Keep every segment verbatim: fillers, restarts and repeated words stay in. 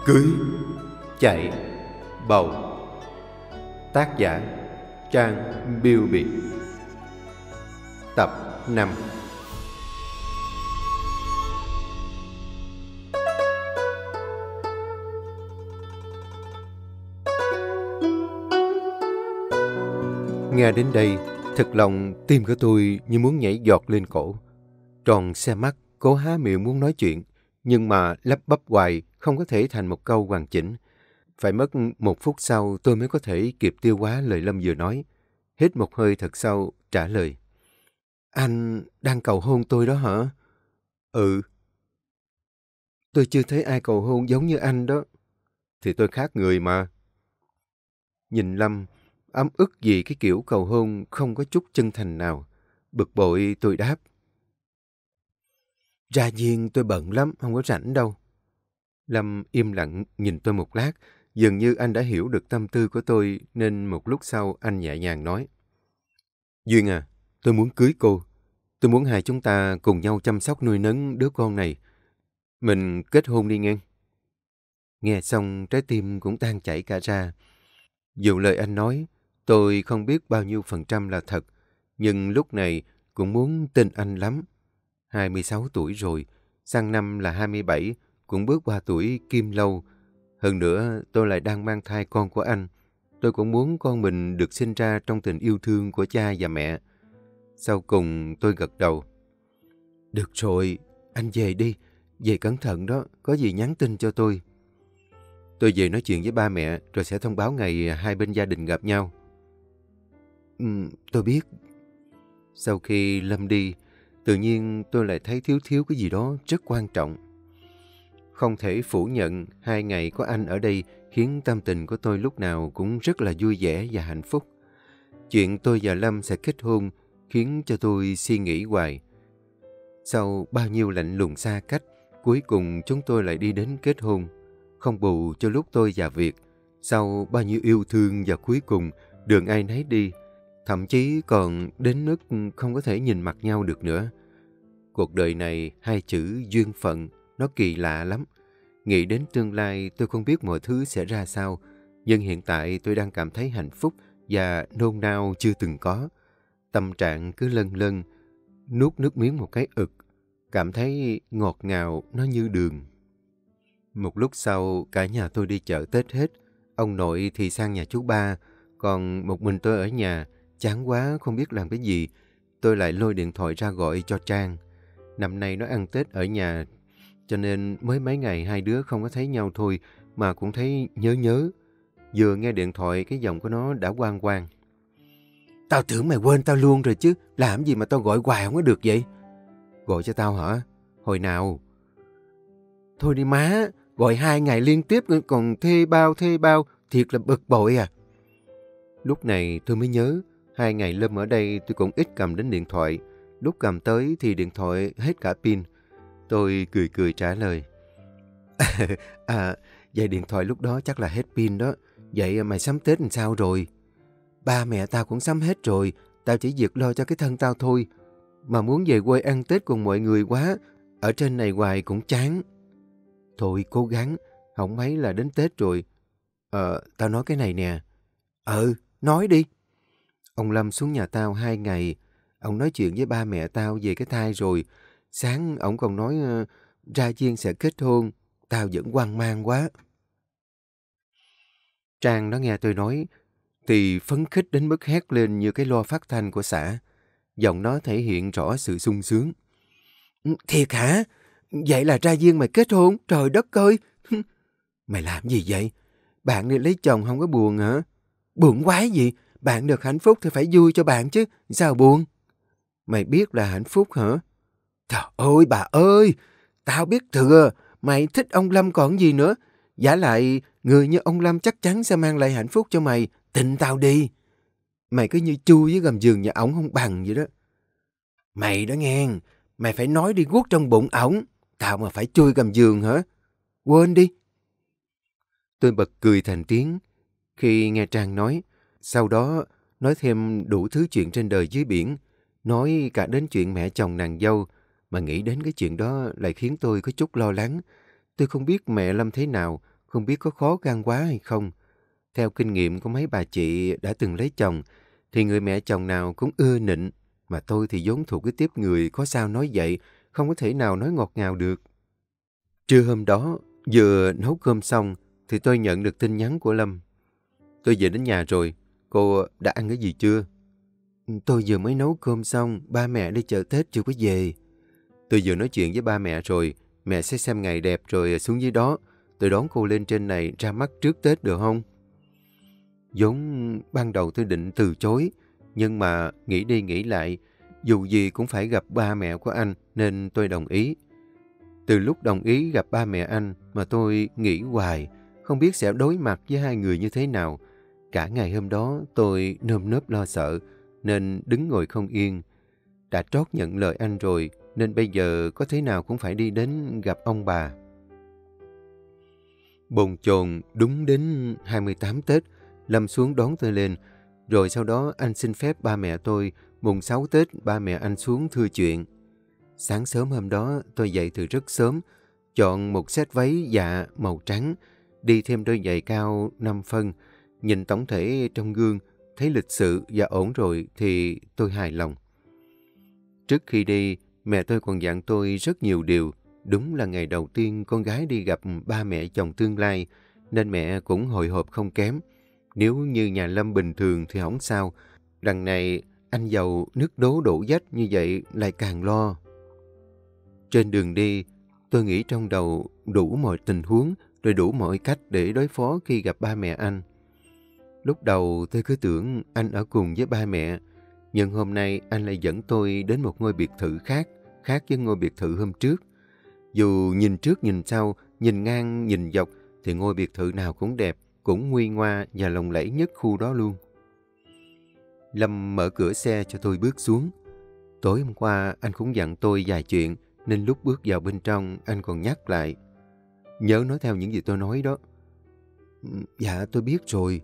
Cưới chạy bầu. Tác giả Trang Biêu Biệt. Tập năm. Nghe đến đây, thật lòng tim của tôi như muốn nhảy giọt lên cổ. Tròn xe mắt, cố há miệng muốn nói chuyện, nhưng mà lắp bắp hoài không có thể thành một câu hoàn chỉnh. Phải mất một phút sau tôi mới có thể kịp tiêu hóa lời Lâm vừa nói. Hít một hơi thật sâu, trả lời. Anh đang cầu hôn tôi đó hả? Ừ. Tôi chưa thấy ai cầu hôn giống như anh đó. Thì tôi khác người mà. Nhìn Lâm, ấm ức vì cái kiểu cầu hôn không có chút chân thành nào. Bực bội tôi đáp. Ra nhiên tôi bận lắm, không có rảnh đâu. Lâm im lặng nhìn tôi một lát, dường như anh đã hiểu được tâm tư của tôi, nên một lúc sau anh nhẹ nhàng nói. Duyên à, tôi muốn cưới cô. Tôi muốn hai chúng ta cùng nhau chăm sóc nuôi nấng đứa con này. Mình kết hôn đi nghe. Nghe xong trái tim cũng tan chảy cả ra. Dù lời anh nói, tôi không biết bao nhiêu phần trăm là thật, nhưng lúc này cũng muốn tin anh lắm. hai mươi sáu tuổi rồi, sang năm là hai mươi bảy, cũng bước qua tuổi kim lâu. Hơn nữa, tôi lại đang mang thai con của anh. Tôi cũng muốn con mình được sinh ra trong tình yêu thương của cha và mẹ. Sau cùng tôi gật đầu. Được rồi, anh về đi. Về cẩn thận đó, có gì nhắn tin cho tôi. Tôi về nói chuyện với ba mẹ, rồi sẽ thông báo ngày hai bên gia đình gặp nhau. Ừ, tôi biết. Sau khi Lâm đi, tự nhiên tôi lại thấy thiếu thiếu cái gì đó rất quan trọng. Không thể phủ nhận, hai ngày có anh ở đây khiến tâm tình của tôi lúc nào cũng rất là vui vẻ và hạnh phúc. Chuyện tôi và Lâm sẽ kết hôn khiến cho tôi suy nghĩ hoài. Sau bao nhiêu lạnh lùng xa cách, cuối cùng chúng tôi lại đi đến kết hôn. Không bù cho lúc tôi và Việt, sau bao nhiêu yêu thương và cuối cùng đường ai nấy đi, thậm chí còn đến mức không có thể nhìn mặt nhau được nữa. Cuộc đời này, hai chữ duyên phận, nó kỳ lạ lắm. Nghĩ đến tương lai tôi không biết mọi thứ sẽ ra sao, nhưng hiện tại tôi đang cảm thấy hạnh phúc và nôn nao chưa từng có. Tâm trạng cứ lân lân, nuốt nước miếng một cái ực, cảm thấy ngọt ngào nó như đường. Một lúc sau, cả nhà tôi đi chợ Tết hết. Ông nội thì sang nhà chú ba, còn một mình tôi ở nhà, chán quá không biết làm cái gì. Tôi lại lôi điện thoại ra gọi cho Trang. Năm nay nó ăn Tết ở nhà, cho nên mới mấy ngày hai đứa không có thấy nhau thôi, mà cũng thấy nhớ nhớ. Vừa nghe điện thoại, cái giọng của nó đã quang quang. Tao tưởng mày quên tao luôn rồi chứ, làm gì mà tao gọi hoài không có được vậy? Gọi cho tao hả? Hồi nào? Thôi đi má, gọi hai ngày liên tiếp còn thê bao thê bao, thiệt là bực bội à. Lúc này tôi mới nhớ, hai ngày Lâm ở đây tôi cũng ít cầm đến điện thoại. Lúc cầm tới thì điện thoại hết cả pin. Tôi cười cười trả lời. À, vậy điện thoại lúc đó chắc là hết pin đó. Vậy mày sắm Tết làm sao rồi? Ba mẹ tao cũng sắm hết rồi. Tao chỉ việc lo cho cái thân tao thôi. Mà muốn về quê ăn Tết cùng mọi người quá. Ở trên này hoài cũng chán. Thôi cố gắng. Không mấy là đến Tết rồi. Ờ, tao nói cái này nè. Ừ, nói đi. Ông Lâm xuống nhà tao hai ngày. Ông nói chuyện với ba mẹ tao về cái thai rồi. Sáng ông còn nói uh, ra Duyên sẽ kết hôn. Tao vẫn hoang mang quá. Trang nó nghe tôi nói thì phấn khích đến mức hét lên như cái loa phát thanh của xã. Giọng nó thể hiện rõ sự sung sướng. Thiệt hả? Vậy là ra Duyên mày kết hôn? Trời đất ơi! Mày làm gì vậy? Bạn đi lấy chồng không có buồn hả? Buồn quái gì? Bạn được hạnh phúc thì phải vui cho bạn chứ. Sao buồn? Mày biết là hạnh phúc hả? Trời ơi bà ơi! Tao biết thừa. Mày thích ông Lâm còn gì nữa. Giả lại, người như ông Lâm chắc chắn sẽ mang lại hạnh phúc cho mày. Tin tao đi. Mày cứ như chui với gầm giường nhà ổng không bằng vậy đó. Mày đó nghe. Mày phải nói đi guốc trong bụng ổng. Tao mà phải chui gầm giường hả? Quên đi. Tôi bật cười thành tiếng khi nghe Trang nói. Sau đó nói thêm đủ thứ chuyện trên đời dưới biển. Nói cả đến chuyện mẹ chồng nàng dâu. Mà nghĩ đến cái chuyện đó lại khiến tôi có chút lo lắng. Tôi không biết mẹ Lâm thế nào. không biết có khó khăn quá hay không. Theo kinh nghiệm của mấy bà chị đã từng lấy chồng, thì người mẹ chồng nào cũng ưa nịnh, mà tôi thì vốn thuộc cái tiếp người có sao nói vậy, không có thể nào nói ngọt ngào được. Trưa hôm đó, vừa nấu cơm xong, thì tôi nhận được tin nhắn của Lâm. Tôi về đến nhà rồi, cô đã ăn cái gì chưa? Tôi vừa mới nấu cơm xong, ba mẹ đi chợ Tết chưa có về. Tôi vừa nói chuyện với ba mẹ rồi, mẹ sẽ xem ngày đẹp rồi xuống dưới đó. Tôi đón cô lên trên này ra mắt trước Tết được không? Vốn ban đầu tôi định từ chối, nhưng mà nghĩ đi nghĩ lại, dù gì cũng phải gặp ba mẹ của anh nên tôi đồng ý. Từ lúc đồng ý gặp ba mẹ anh mà tôi nghĩ hoài, không biết sẽ đối mặt với hai người như thế nào. Cả ngày hôm đó tôi nơm nớp lo sợ nên đứng ngồi không yên. Đã trót nhận lời anh rồi nên bây giờ có thế nào cũng phải đi đến gặp ông bà. Bồn chồn đúng đến hai mươi tám Tết, Lâm xuống đón tôi lên. Rồi sau đó anh xin phép ba mẹ tôi, mùng sáu Tết ba mẹ anh xuống thưa chuyện. Sáng sớm hôm đó tôi dậy từ rất sớm, chọn một set váy dạ màu trắng, đi thêm đôi giày cao năm phân. Nhìn tổng thể trong gương, thấy lịch sự và ổn rồi thì tôi hài lòng. Trước khi đi, mẹ tôi còn dặn tôi rất nhiều điều. Đúng là ngày đầu tiên con gái đi gặp ba mẹ chồng tương lai, nên mẹ cũng hồi hộp không kém. Nếu như nhà Lâm bình thường thì không sao. Đằng này, anh giàu nước đố đổ vách như vậy lại càng lo. Trên đường đi, tôi nghĩ trong đầu đủ mọi tình huống, rồi đủ mọi cách để đối phó khi gặp ba mẹ anh. Lúc đầu tôi cứ tưởng anh ở cùng với ba mẹ, nhưng hôm nay anh lại dẫn tôi đến một ngôi biệt thự khác, khác với ngôi biệt thự hôm trước. Dù nhìn trước nhìn sau, nhìn ngang nhìn dọc, thì ngôi biệt thự nào cũng đẹp, cũng nguy ngoa và lộng lẫy nhất khu đó luôn. Lâm mở cửa xe cho tôi bước xuống. Tối hôm qua anh cũng dặn tôi vài chuyện, nên lúc bước vào bên trong anh còn nhắc lại. Nhớ nói theo những gì tôi nói đó. Dạ tôi biết rồi.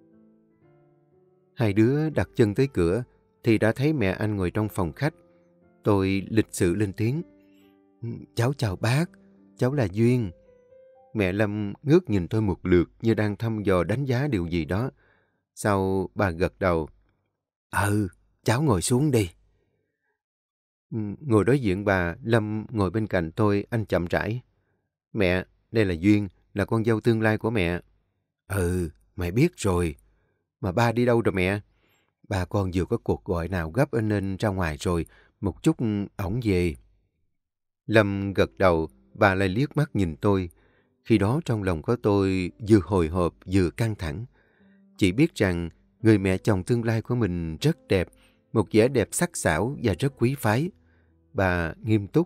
Hai đứa đặt chân tới cửa thì đã thấy mẹ anh ngồi trong phòng khách. Tôi lịch sự lên tiếng. Cháu chào bác, cháu là Duyên. Mẹ Lâm ngước nhìn tôi một lượt như đang thăm dò đánh giá điều gì đó. Sau bà gật đầu. Ừ, cháu ngồi xuống đi. Ngồi đối diện bà, Lâm ngồi bên cạnh tôi, anh chậm rãi. Mẹ, đây là Duyên, là con dâu tương lai của mẹ. Ừ, mẹ biết rồi. Mà ba đi đâu rồi mẹ? Ba con vừa có cuộc gọi nào gấp nên ra ngoài rồi, một chút ổng về. Lâm gật đầu, bà lại liếc mắt nhìn tôi. Khi đó trong lòng của tôi vừa hồi hộp vừa căng thẳng. Chỉ biết rằng người mẹ chồng tương lai của mình rất đẹp, một vẻ đẹp sắc sảo và rất quý phái. Bà nghiêm túc.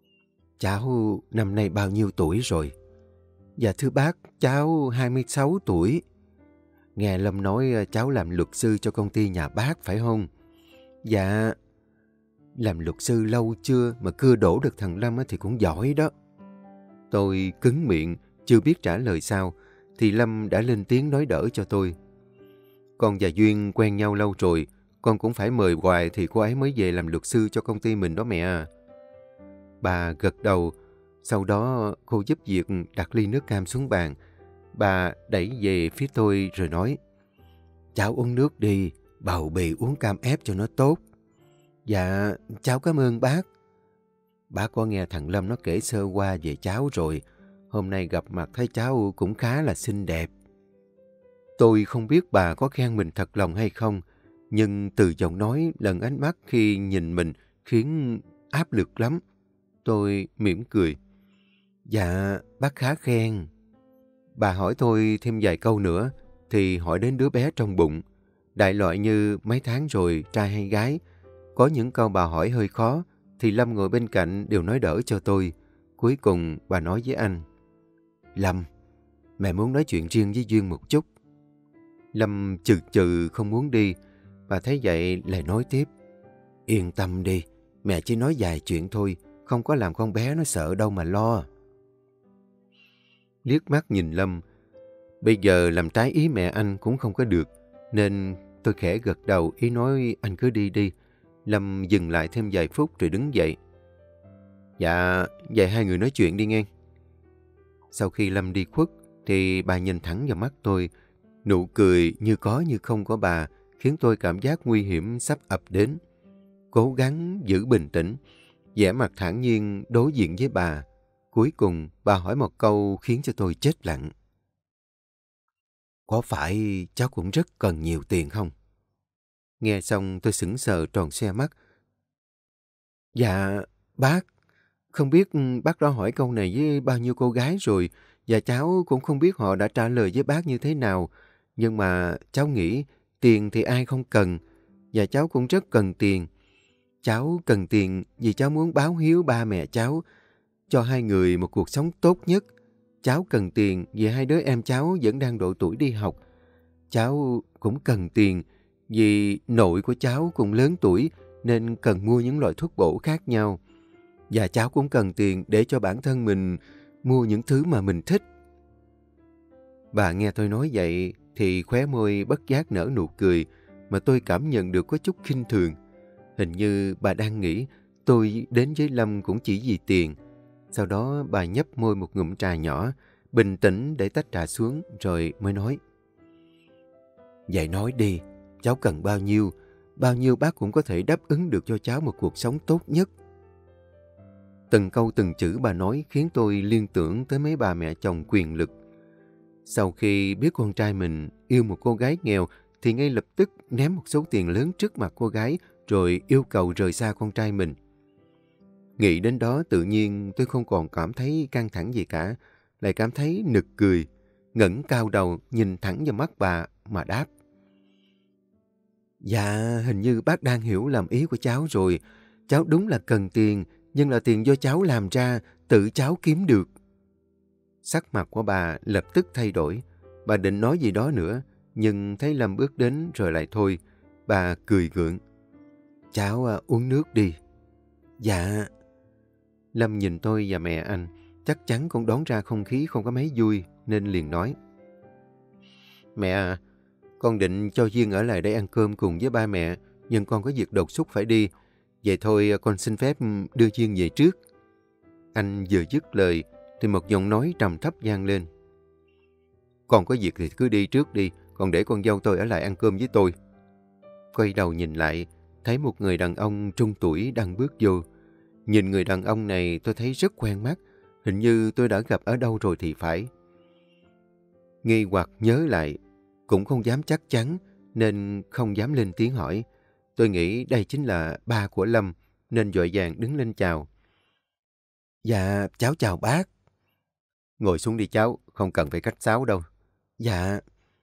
Cháu năm nay bao nhiêu tuổi rồi? Dạ thưa bác, cháu hai mươi sáu tuổi. Nghe Lâm nói cháu làm luật sư cho công ty nhà bác phải không? Dạ. Làm luật sư lâu chưa mà cưa đổ được thằng Lâm thì cũng giỏi đó. Tôi cứng miệng, chưa biết trả lời sao, thì Lâm đã lên tiếng nói đỡ cho tôi. Con và Duyên quen nhau lâu rồi, con cũng phải mời hoài thì cô ấy mới về làm luật sư cho công ty mình đó mẹ à. Bà gật đầu, sau đó cô giúp việc đặt ly nước cam xuống bàn. Bà đẩy về phía tôi rồi nói, cháu uống nước đi, bầu bì uống cam ép cho nó tốt. Dạ, cháu cảm ơn bác. Bác có nghe thằng Lâm nó kể sơ qua về cháu rồi, hôm nay gặp mặt thấy cháu cũng khá là xinh đẹp. Tôi không biết bà có khen mình thật lòng hay không, nhưng từ giọng nói lần ánh mắt khi nhìn mình khiến áp lực lắm. Tôi mỉm cười. Dạ, bác khá khen. Bà hỏi tôi thêm vài câu nữa, thì hỏi đến đứa bé trong bụng. Đại loại như mấy tháng rồi, trai hay gái. Có những câu bà hỏi hơi khó, thì Lâm ngồi bên cạnh đều nói đỡ cho tôi. Cuối cùng bà nói với anh. Lâm, mẹ muốn nói chuyện riêng với Duyên một chút. Lâm chừ chừ không muốn đi. Bà thấy vậy lại nói tiếp. Yên tâm đi, mẹ chỉ nói vài chuyện thôi, không có làm con bé nó sợ đâu mà lo. Liếc mắt nhìn Lâm, bây giờ làm trái ý mẹ anh cũng không có được, nên tôi khẽ gật đầu ý nói anh cứ đi đi. Lâm dừng lại thêm vài phút rồi đứng dậy. Dạ, vậy hai người nói chuyện đi nghe. Sau khi Lâm đi khuất, thì bà nhìn thẳng vào mắt tôi. Nụ cười như có như không của bà khiến tôi cảm giác nguy hiểm sắp ập đến. Cố gắng giữ bình tĩnh, vẻ mặt thản nhiên đối diện với bà. Cuối cùng, bà hỏi một câu khiến cho tôi chết lặng. Có phải cháu cũng rất cần nhiều tiền không? Nghe xong tôi sững sờ tròn xoe mắt. Dạ, bác. Không biết bác đã hỏi câu này với bao nhiêu cô gái rồi, và cháu cũng không biết họ đã trả lời với bác như thế nào. Nhưng mà cháu nghĩ tiền thì ai không cần, và cháu cũng rất cần tiền. Cháu cần tiền vì cháu muốn báo hiếu ba mẹ cháu, cho hai người một cuộc sống tốt nhất. Cháu cần tiền vì hai đứa em cháu vẫn đang độ tuổi đi học. Cháu cũng cần tiền vì nội của cháu cũng lớn tuổi nên cần mua những loại thuốc bổ khác nhau. Và cháu cũng cần tiền để cho bản thân mình mua những thứ mà mình thích. Bà nghe tôi nói vậy thì khóe môi bất giác nở nụ cười mà tôi cảm nhận được có chút khinh thường. Hình như bà đang nghĩ tôi đến với Lâm cũng chỉ vì tiền. Sau đó bà nhấp môi một ngụm trà nhỏ, bình tĩnh để tách trà xuống rồi mới nói. Vậy nói đi, cháu cần bao nhiêu? Bao nhiêu bác cũng có thể đáp ứng được cho cháu một cuộc sống tốt nhất. Từng câu từng chữ bà nói khiến tôi liên tưởng tới mấy bà mẹ chồng quyền lực. Sau khi biết con trai mình yêu một cô gái nghèo thì ngay lập tức ném một số tiền lớn trước mặt cô gái rồi yêu cầu rời xa con trai mình. Nghĩ đến đó tự nhiên tôi không còn cảm thấy căng thẳng gì cả, lại cảm thấy nực cười, ngẩng cao đầu nhìn thẳng vào mắt bà mà đáp. Dạ, hình như bác đang hiểu lầm ý của cháu rồi. Cháu đúng là cần tiền, nhưng là tiền do cháu làm ra, tự cháu kiếm được. Sắc mặt của bà lập tức thay đổi. Bà định nói gì đó nữa, nhưng thấy Lâm bước đến rồi lại thôi. Bà cười gượng. Cháu à, uống nước đi. Dạ. Lâm nhìn tôi và mẹ anh, chắc chắn cũng đoán ra không khí không có mấy vui, nên liền nói. Mẹ à, con định cho Duyên ở lại đây ăn cơm cùng với ba mẹ, nhưng con có việc đột xuất phải đi. Vậy thôi con xin phép đưa Duyên về trước. Anh vừa dứt lời thì một giọng nói trầm thấp vang lên. Con có việc thì cứ đi trước đi, còn để con dâu tôi ở lại ăn cơm với tôi. Quay đầu nhìn lại, thấy một người đàn ông trung tuổi đang bước vô. Nhìn người đàn ông này tôi thấy rất quen mắt, hình như tôi đã gặp ở đâu rồi thì phải. Nghi hoặc nhớ lại, cũng không dám chắc chắn nên không dám lên tiếng hỏi. Tôi nghĩ đây chính là ba của Lâm nên vội vàng đứng lên chào. Dạ, cháu chào bác. Ngồi xuống đi cháu, không cần phải khách sáo đâu. Dạ.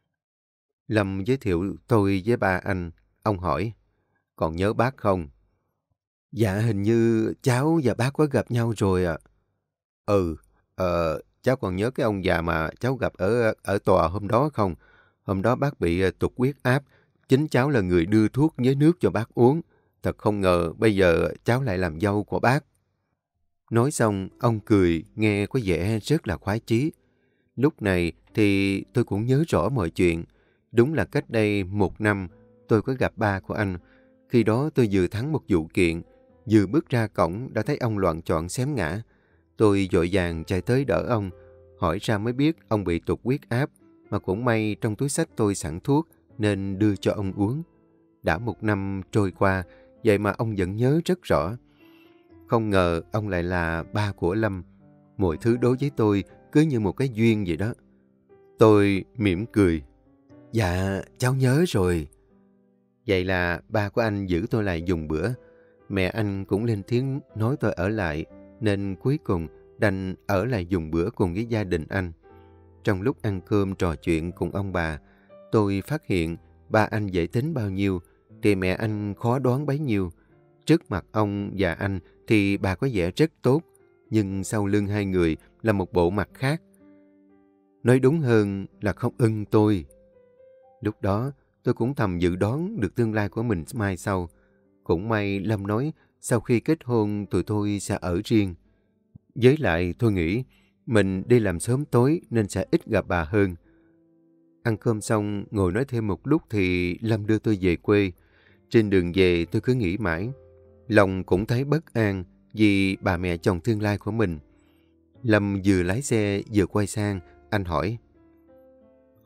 Lâm giới thiệu tôi với ba anh. Ông hỏi, còn nhớ bác không? Dạ, hình như cháu và bác có gặp nhau rồi ạ. Ừ, ờ, cháu còn nhớ cái ông già mà cháu gặp ở ở tòa hôm đó không? Hôm đó bác bị tụt huyết áp, chính cháu là người đưa thuốc với nước cho bác uống. Thật không ngờ bây giờ cháu lại làm dâu của bác. Nói xong, ông cười, nghe có vẻ rất là khoái chí. Lúc này thì tôi cũng nhớ rõ mọi chuyện. Đúng là cách đây một năm, tôi có gặp ba của anh. Khi đó tôi vừa thắng một vụ kiện, vừa bước ra cổng đã thấy ông loạng choạng xém ngã. Tôi vội vàng chạy tới đỡ ông, hỏi ra mới biết ông bị tụt huyết áp, mà cũng may trong túi xách tôi sẵn thuốc nên đưa cho ông uống. Đã một năm trôi qua, vậy mà ông vẫn nhớ rất rõ. Không ngờ ông lại là ba của Lâm. Mọi thứ đối với tôi cứ như một cái duyên vậy đó. Tôi mỉm cười. Dạ, cháu nhớ rồi. Vậy là ba của anh giữ tôi lại dùng bữa. Mẹ anh cũng lên tiếng nói tôi ở lại, nên cuối cùng đành ở lại dùng bữa cùng với gia đình anh. Trong lúc ăn cơm trò chuyện cùng ông bà, tôi phát hiện ba anh dễ tính bao nhiêu, thì mẹ anh khó đoán bấy nhiêu. Trước mặt ông và anh thì bà có vẻ rất tốt, nhưng sau lưng hai người là một bộ mặt khác. Nói đúng hơn là không ưng tôi. Lúc đó tôi cũng thầm dự đoán được tương lai của mình mai sau. Cũng may Lâm nói sau khi kết hôn tụi tôi sẽ ở riêng. Với lại tôi nghĩ mình đi làm sớm tối nên sẽ ít gặp bà hơn. Ăn cơm xong ngồi nói thêm một lúc thì Lâm đưa tôi về quê. Trên đường về tôi cứ nghĩ mãi. Lòng cũng thấy bất an vì bà mẹ chồng tương lai của mình. Lâm vừa lái xe vừa quay sang, anh hỏi.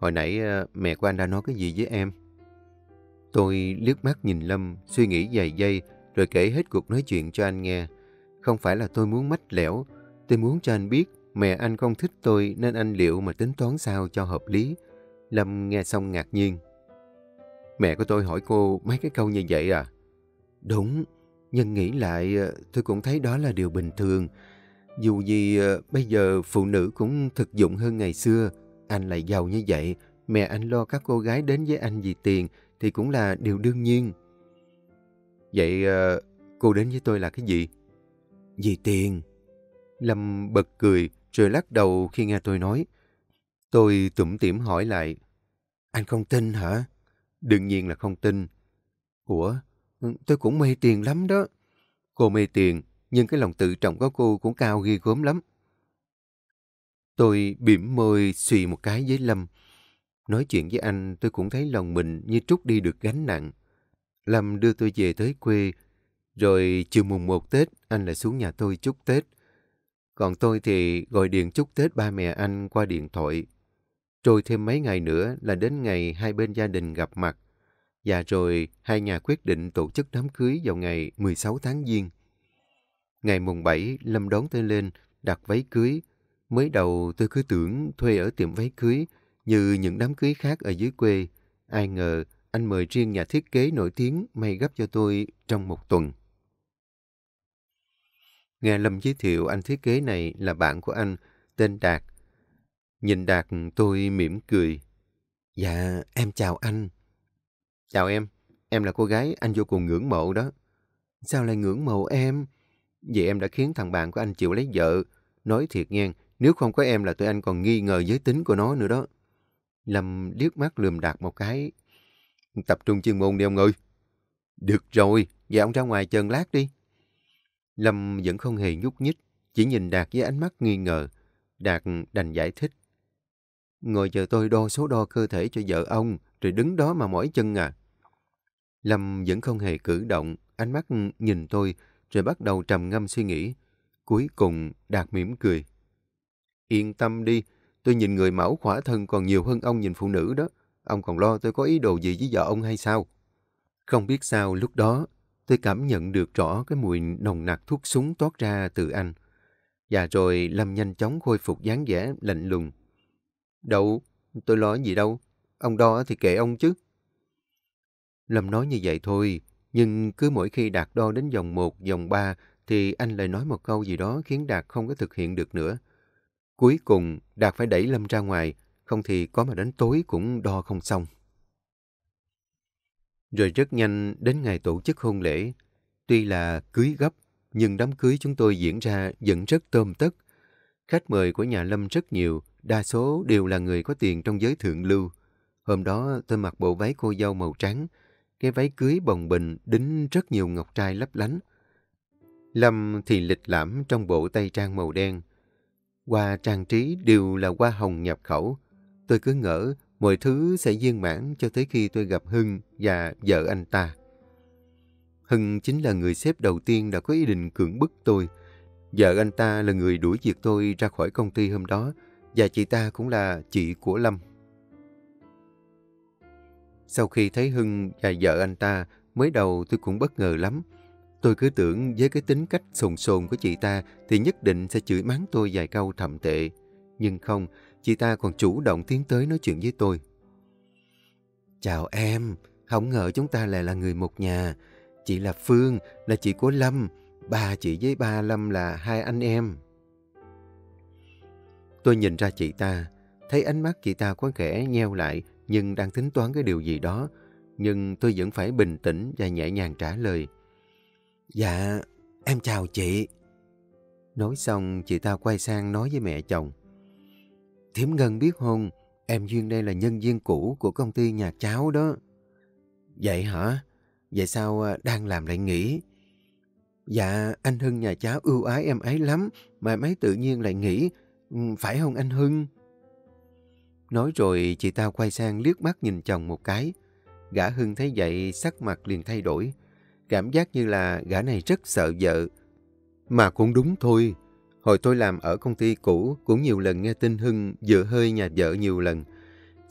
Hồi nãy ờ, mẹ của anh đã nói cái gì với em? Tôi liếc mắt nhìn Lâm, suy nghĩ vài giây, rồi kể hết cuộc nói chuyện cho anh nghe. Không phải là tôi muốn mách lẻo, tôi muốn cho anh biết mẹ anh không thích tôi nên anh liệu mà tính toán sao cho hợp lý. Lâm nghe xong ngạc nhiên. Mẹ của tôi hỏi cô mấy cái câu như vậy à? Đúng, nhưng nghĩ lại tôi cũng thấy đó là điều bình thường. Dù gì bây giờ phụ nữ cũng thực dụng hơn ngày xưa. Anh lại giàu như vậy, mẹ anh lo các cô gái đến với anh vì tiền thì cũng là điều đương nhiên. Vậy cô đến với tôi là cái gì? Vì tiền. Lâm bật cười rồi lắc đầu khi nghe tôi nói. Tôi tủm tỉm hỏi lại. Anh không tin hả? Đương nhiên là không tin. Ủa, tôi cũng mê tiền lắm đó. Cô mê tiền, nhưng cái lòng tự trọng của cô cũng cao ghê gớm lắm. Tôi bỉm môi xùy một cái với Lâm. Nói chuyện với anh tôi cũng thấy lòng mình như trút đi được gánh nặng. Lâm đưa tôi về tới quê. Rồi chiều mùng một Tết anh lại xuống nhà tôi chúc Tết. Còn tôi thì gọi điện chúc Tết ba mẹ anh qua điện thoại. Trôi thêm mấy ngày nữa là đến ngày hai bên gia đình gặp mặt. Và rồi hai nhà quyết định tổ chức đám cưới vào ngày mười sáu tháng Giêng. Ngày mùng bảy, Lâm đón tôi lên, đặt váy cưới. Mới đầu tôi cứ tưởng thuê ở tiệm váy cưới như những đám cưới khác ở dưới quê. Ai ngờ anh mời riêng nhà thiết kế nổi tiếng may gấp cho tôi trong một tuần. Nghe Lâm giới thiệu anh thiết kế này là bạn của anh, tên Đạt. Nhìn Đạt tôi mỉm cười. Dạ, em chào anh. Chào em, em là cô gái anh vô cùng ngưỡng mộ đó. Sao lại ngưỡng mộ em? Vì em đã khiến thằng bạn của anh chịu lấy vợ. Nói thiệt nghe, nếu không có em là tụi anh còn nghi ngờ giới tính của nó nữa đó. Lâm liếc mắt lườm Đạt một cái. Tập trung chuyên môn đi ông ơi. Được rồi, vậy ông ra ngoài chờ lát đi. Lâm vẫn không hề nhúc nhích, chỉ nhìn Đạt với ánh mắt nghi ngờ. Đạt đành giải thích. Ngồi chờ tôi đo số đo cơ thể cho vợ ông, rồi đứng đó mà mỏi chân à. Lâm vẫn không hề cử động, ánh mắt nhìn tôi, rồi bắt đầu trầm ngâm suy nghĩ. Cuối cùng Đạt mỉm cười. Yên tâm đi, tôi nhìn người mẫu khỏa thân còn nhiều hơn ông nhìn phụ nữ đó. Ông còn lo tôi có ý đồ gì với vợ ông hay sao? Không biết sao lúc đó, tôi cảm nhận được rõ cái mùi nồng nặc thuốc súng toát ra từ anh. Và rồi Lâm nhanh chóng khôi phục dáng vẻ lạnh lùng. Đâu, tôi lo gì đâu, ông đo thì kệ ông chứ. Lâm nói như vậy thôi, nhưng cứ mỗi khi Đạt đo đến vòng một, vòng ba thì anh lại nói một câu gì đó khiến Đạt không có thực hiện được nữa. Cuối cùng, Đạt phải đẩy Lâm ra ngoài, không thì có mà đến tối cũng đo không xong. Rồi rất nhanh đến ngày tổ chức hôn lễ. Tuy là cưới gấp, nhưng đám cưới chúng tôi diễn ra vẫn rất tôm tất. Khách mời của nhà Lâm rất nhiều, đa số đều là người có tiền trong giới thượng lưu. Hôm đó tôi mặc bộ váy cô dâu màu trắng, cái váy cưới bồng bềnh đính rất nhiều ngọc trai lấp lánh. Lâm thì lịch lãm trong bộ tây trang màu đen. Hoa trang trí đều là hoa hồng nhập khẩu. Tôi cứ ngỡ mọi thứ sẽ viên mãn cho tới khi tôi gặp Hưng và vợ anh ta. Hưng chính là người sếp đầu tiên đã có ý định cưỡng bức tôi. Vợ anh ta là người đuổi việc tôi ra khỏi công ty hôm đó, và chị ta cũng là chị của Lâm. Sau khi thấy Hưng và vợ anh ta, mới đầu tôi cũng bất ngờ lắm. Tôi cứ tưởng với cái tính cách sồn sồn của chị ta thì nhất định sẽ chửi mắng tôi vài câu thậm tệ. Nhưng không, chị ta còn chủ động tiến tới nói chuyện với tôi. Chào em, không ngờ chúng ta lại là người một nhà. Chị là Phương, là chị của Lâm. Ba chị với ba Lâm là hai anh em. Tôi nhìn ra chị ta, thấy ánh mắt chị ta có vẻ nheo lại nhưng đang tính toán cái điều gì đó. Nhưng tôi vẫn phải bình tĩnh và nhẹ nhàng trả lời. Dạ, em chào chị. Nói xong, chị ta quay sang nói với mẹ chồng. Thím Ngân biết không, em Duyên đây là nhân viên cũ của công ty nhà cháu đó. Vậy hả? Vậy sao đang làm lại nghỉ? Dạ, anh Hưng nhà cháu ưu ái em ấy lắm, mà em ấy tự nhiên lại nghỉ. Phải không anh Hưng? Nói rồi chị ta quay sang liếc mắt nhìn chồng một cái. Gã Hưng thấy vậy sắc mặt liền thay đổi. Cảm giác như là gã này rất sợ vợ. Mà cũng đúng thôi. Hồi tôi làm ở công ty cũ cũng nhiều lần nghe tin Hưng dựa hơi nhà vợ nhiều lần.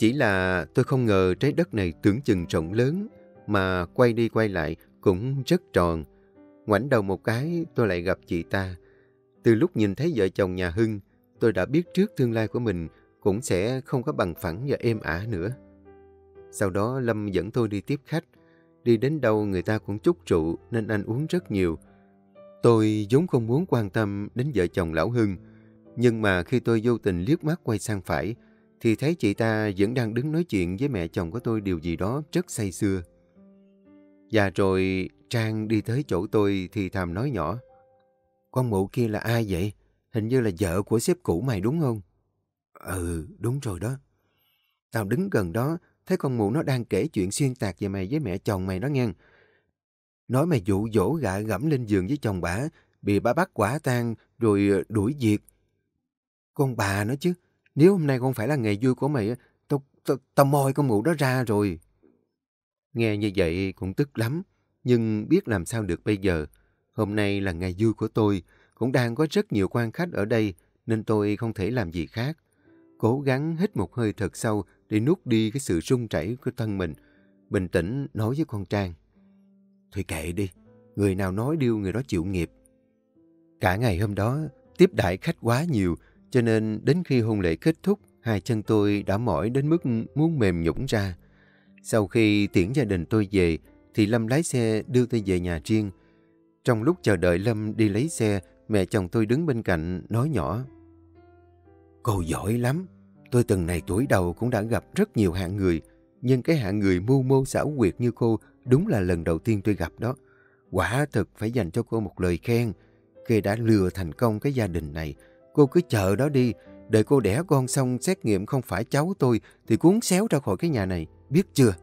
Chỉ là tôi không ngờ trái đất này tưởng chừng rộng lớn, mà quay đi quay lại cũng rất tròn. Ngoảnh đầu một cái, tôi lại gặp chị ta. Từ lúc nhìn thấy vợ chồng nhà Hưng, tôi đã biết trước tương lai của mình cũng sẽ không có bằng phẳng và êm ả nữa. Sau đó Lâm dẫn tôi đi tiếp khách. Đi đến đâu người ta cũng chúc rượu nên anh uống rất nhiều. Tôi vốn không muốn quan tâm đến vợ chồng lão Hưng, nhưng mà khi tôi vô tình liếc mắt quay sang phải, thì thấy chị ta vẫn đang đứng nói chuyện với mẹ chồng của tôi điều gì đó rất say sưa. Và rồi Trang đi tới chỗ tôi thì thầm nói nhỏ: "Con mụ kia là ai vậy? Hình như là vợ của sếp cũ mày đúng không?" "Ừ, đúng rồi đó. Tao đứng gần đó, thấy con mụ nó đang kể chuyện xuyên tạc về mày với mẹ chồng mày đó nghe. Nói mày dụ dỗ gạ gẫm lên giường với chồng bả, bị bả bắt quả tang rồi đuổi việc. Con bà nó chứ, nếu hôm nay không phải là ngày vui của mày, tao, tao, tao moi con mụ đó ra rồi." Nghe như vậy cũng tức lắm, nhưng biết làm sao được bây giờ. Hôm nay là ngày vui của tôi, cũng đang có rất nhiều quan khách ở đây, nên tôi không thể làm gì khác. Cố gắng hít một hơi thật sâu để nuốt đi cái sự run rẩy của thân mình. Bình tĩnh nói với con Trang: "Thôi kệ đi, người nào nói điêu người đó chịu nghiệp." Cả ngày hôm đó, tiếp đãi khách quá nhiều, cho nên đến khi hôn lễ kết thúc, hai chân tôi đã mỏi đến mức muốn mềm nhũn ra. Sau khi tiễn gia đình tôi về, thì Lâm lái xe đưa tôi về nhà riêng. Trong lúc chờ đợi Lâm đi lấy xe, mẹ chồng tôi đứng bên cạnh nói nhỏ: "Cô giỏi lắm. Tôi từng này tuổi đầu cũng đã gặp rất nhiều hạng người, nhưng cái hạng người mưu mô xảo quyệt như cô đúng là lần đầu tiên tôi gặp đó. Quả thực phải dành cho cô một lời khen. Khi đã lừa thành công cái gia đình này, cô cứ chờ đó đi. Đợi cô đẻ con xong xét nghiệm không phải cháu tôi thì cuốn xéo ra khỏi cái nhà này, biết chưa?"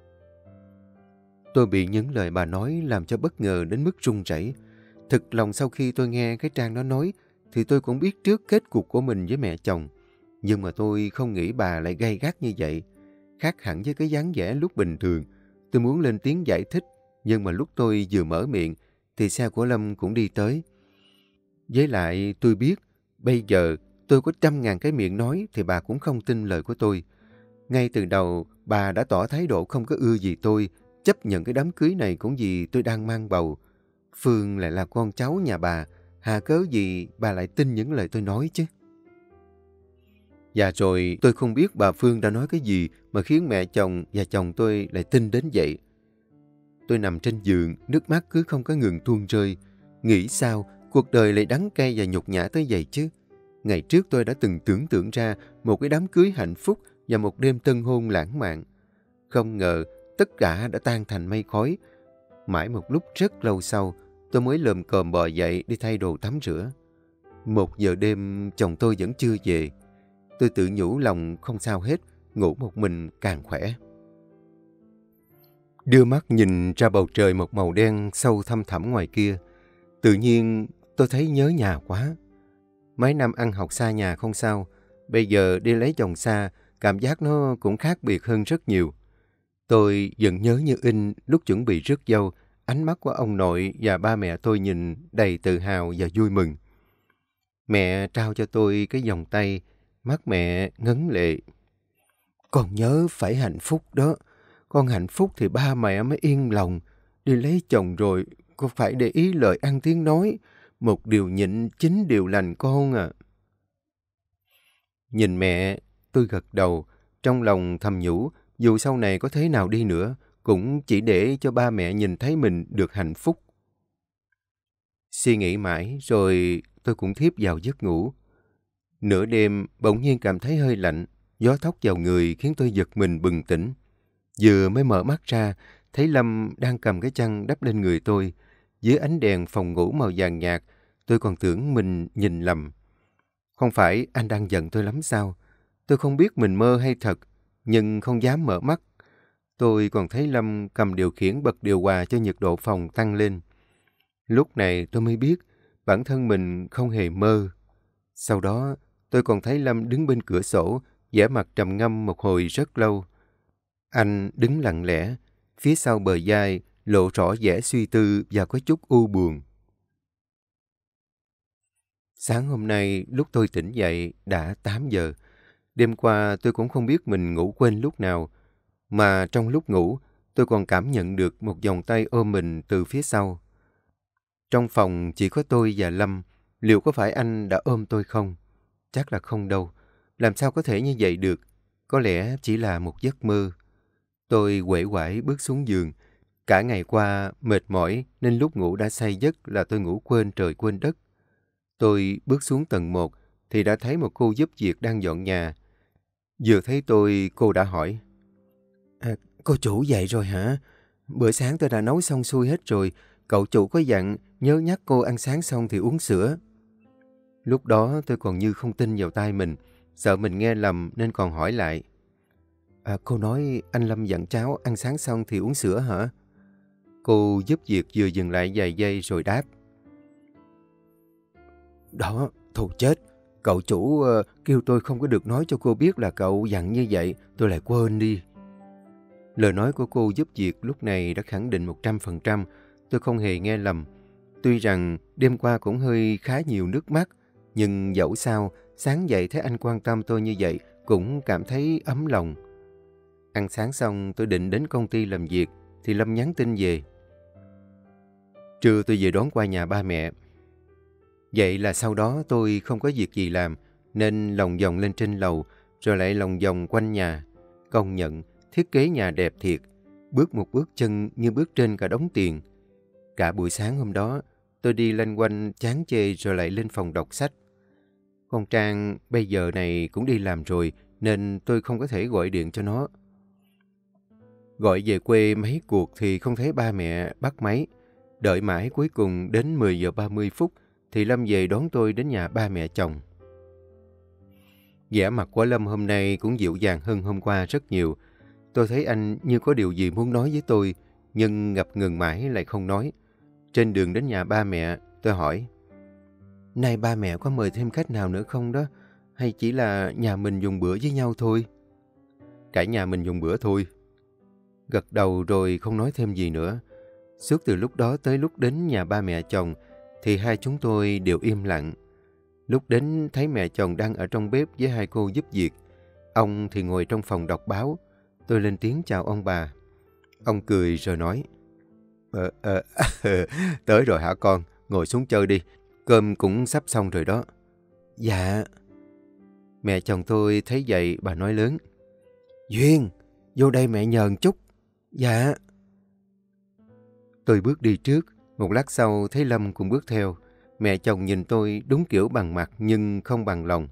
Tôi bị những lời bà nói làm cho bất ngờ đến mức run rẩy. Thực lòng sau khi tôi nghe cái Trang đó nói, thì tôi cũng biết trước kết cục của mình với mẹ chồng. Nhưng mà tôi không nghĩ bà lại gay gắt như vậy. Khác hẳn với cái dáng vẻ lúc bình thường. Tôi muốn lên tiếng giải thích, nhưng mà lúc tôi vừa mở miệng, thì xe của Lâm cũng đi tới. Với lại tôi biết, bây giờ tôi có trăm ngàn cái miệng nói thì bà cũng không tin lời của tôi. Ngay từ đầu, bà đã tỏ thái độ không có ưa gì tôi, chấp nhận cái đám cưới này cũng vì tôi đang mang bầu. Phương lại là con cháu nhà bà, hà cớ gì bà lại tin những lời tôi nói chứ? Và rồi tôi không biết bà Phương đã nói cái gì mà khiến mẹ chồng và chồng tôi lại tin đến vậy. Tôi nằm trên giường, nước mắt cứ không có ngừng tuôn rơi. Nghĩ sao cuộc đời lại đắng cay và nhục nhã tới vậy chứ? Ngày trước tôi đã từng tưởng tượng ra một cái đám cưới hạnh phúc và một đêm tân hôn lãng mạn. Không ngờ tất cả đã tan thành mây khói. Mãi một lúc rất lâu sau, tôi mới lồm cồm bò dậy đi thay đồ tắm rửa. Một giờ đêm chồng tôi vẫn chưa về. Tôi tự nhủ lòng không sao hết, ngủ một mình càng khỏe. Đưa mắt nhìn ra bầu trời một màu đen sâu thăm thẳm ngoài kia. Tự nhiên tôi thấy nhớ nhà quá. Mấy năm ăn học xa nhà không sao, bây giờ đi lấy chồng xa, cảm giác nó cũng khác biệt hơn rất nhiều. Tôi vẫn nhớ như in lúc chuẩn bị rước dâu, ánh mắt của ông nội và ba mẹ tôi nhìn đầy tự hào và vui mừng. Mẹ trao cho tôi cái vòng tay, mắt mẹ ngấn lệ. "Con nhớ phải hạnh phúc đó. Con hạnh phúc thì ba mẹ mới yên lòng. Đi lấy chồng rồi, con phải để ý lời ăn tiếng nói. Một điều nhịn, chín điều lành con à." Nhìn mẹ, tôi gật đầu, trong lòng thầm nhủ, dù sau này có thế nào đi nữa, cũng chỉ để cho ba mẹ nhìn thấy mình được hạnh phúc. Suy nghĩ mãi, rồi tôi cũng thiếp vào giấc ngủ. Nửa đêm, bỗng nhiên cảm thấy hơi lạnh, gió thốc vào người khiến tôi giật mình bừng tỉnh. Vừa mới mở mắt ra, thấy Lâm đang cầm cái chăn đắp lên người tôi. Dưới ánh đèn phòng ngủ màu vàng nhạt, tôi còn tưởng mình nhìn lầm. Không phải anh đang giận tôi lắm sao? Tôi không biết mình mơ hay thật, nhưng không dám mở mắt. Tôi còn thấy Lâm cầm điều khiển bật điều hòa cho nhiệt độ phòng tăng lên. Lúc này tôi mới biết bản thân mình không hề mơ. Sau đó tôi còn thấy Lâm đứng bên cửa sổ, vẻ mặt trầm ngâm một hồi rất lâu. Anh đứng lặng lẽ, phía sau bờ vai lộ rõ vẻ suy tư và có chút u buồn. Sáng hôm nay lúc tôi tỉnh dậy đã tám giờ. Đêm qua tôi cũng không biết mình ngủ quên lúc nào, mà trong lúc ngủ tôi còn cảm nhận được một vòng tay ôm mình từ phía sau. Trong phòng chỉ có tôi và Lâm, liệu có phải anh đã ôm tôi không? Chắc là không đâu, làm sao có thể như vậy được, có lẽ chỉ là một giấc mơ. Tôi uể oải bước xuống giường. Cả ngày qua mệt mỏi nên lúc ngủ đã say giấc là tôi ngủ quên trời quên đất. Tôi bước xuống tầng một thì đã thấy một cô giúp việc đang dọn nhà. Vừa thấy tôi, cô đã hỏi: À, cô chủ dậy rồi hả? Bữa sáng tôi đã nấu xong xuôi hết rồi. Cậu chủ có dặn nhớ nhắc cô ăn sáng xong thì uống sữa. Lúc đó tôi còn như không tin vào tai mình, sợ mình nghe lầm nên còn hỏi lại: À, cô nói anh Lâm dặn cháu ăn sáng xong thì uống sữa hả? Cô giúp việc vừa dừng lại vài giây rồi đáp: Đó, thôi chết. Cậu chủ uh, kêu tôi không có được nói cho cô biết là cậu dặn như vậy, tôi lại quên đi. Lời nói của cô giúp việc lúc này đã khẳng định một trăm phần trăm tôi không hề nghe lầm. Tuy rằng đêm qua cũng hơi khá nhiều nước mắt, nhưng dẫu sao, sáng dậy thấy anh quan tâm tôi như vậy cũng cảm thấy ấm lòng. Ăn sáng xong tôi định đến công ty làm việc thì Lâm nhắn tin về. Trưa tôi về đón qua nhà ba mẹ. Vậy là sau đó tôi không có việc gì làm nên lòng vòng lên trên lầu rồi lại lòng vòng quanh nhà. Công nhận thiết kế nhà đẹp thiệt, bước một bước chân như bước trên cả đống tiền. Cả buổi sáng hôm đó tôi đi loanh quanh chán chê rồi lại lên phòng đọc sách. Con Trang bây giờ này cũng đi làm rồi nên tôi không có thể gọi điện cho nó. Gọi về quê mấy cuộc thì không thấy ba mẹ bắt máy. Đợi mãi cuối cùng đến mười giờ ba mươi phút thì Lâm về đón tôi đến nhà ba mẹ chồng. Vẻ mặt của Lâm hôm nay cũng dịu dàng hơn hôm qua rất nhiều. Tôi thấy anh như có điều gì muốn nói với tôi, nhưng ngập ngừng mãi lại không nói. Trên đường đến nhà ba mẹ, tôi hỏi: Nay ba mẹ có mời thêm khách nào nữa không đó? Hay chỉ là nhà mình dùng bữa với nhau thôi? Cả nhà mình dùng bữa thôi. Gật đầu rồi không nói thêm gì nữa. Suốt từ lúc đó tới lúc đến nhà ba mẹ chồng thì hai chúng tôi đều im lặng. Lúc đến thấy mẹ chồng đang ở trong bếp với hai cô giúp việc. Ông thì ngồi trong phòng đọc báo. Tôi lên tiếng chào ông bà. Ông cười rồi nói: Ờ, ờ, tới rồi hả con? Ngồi xuống chơi đi. Cơm cũng sắp xong rồi đó. Dạ. Mẹ chồng tôi thấy vậy bà nói lớn: Duyên, vô đây mẹ nhờ một chút. Dạ. Tôi bước đi trước. Một lát sau thấy Lâm cũng bước theo. Mẹ chồng nhìn tôi đúng kiểu bằng mặt nhưng không bằng lòng.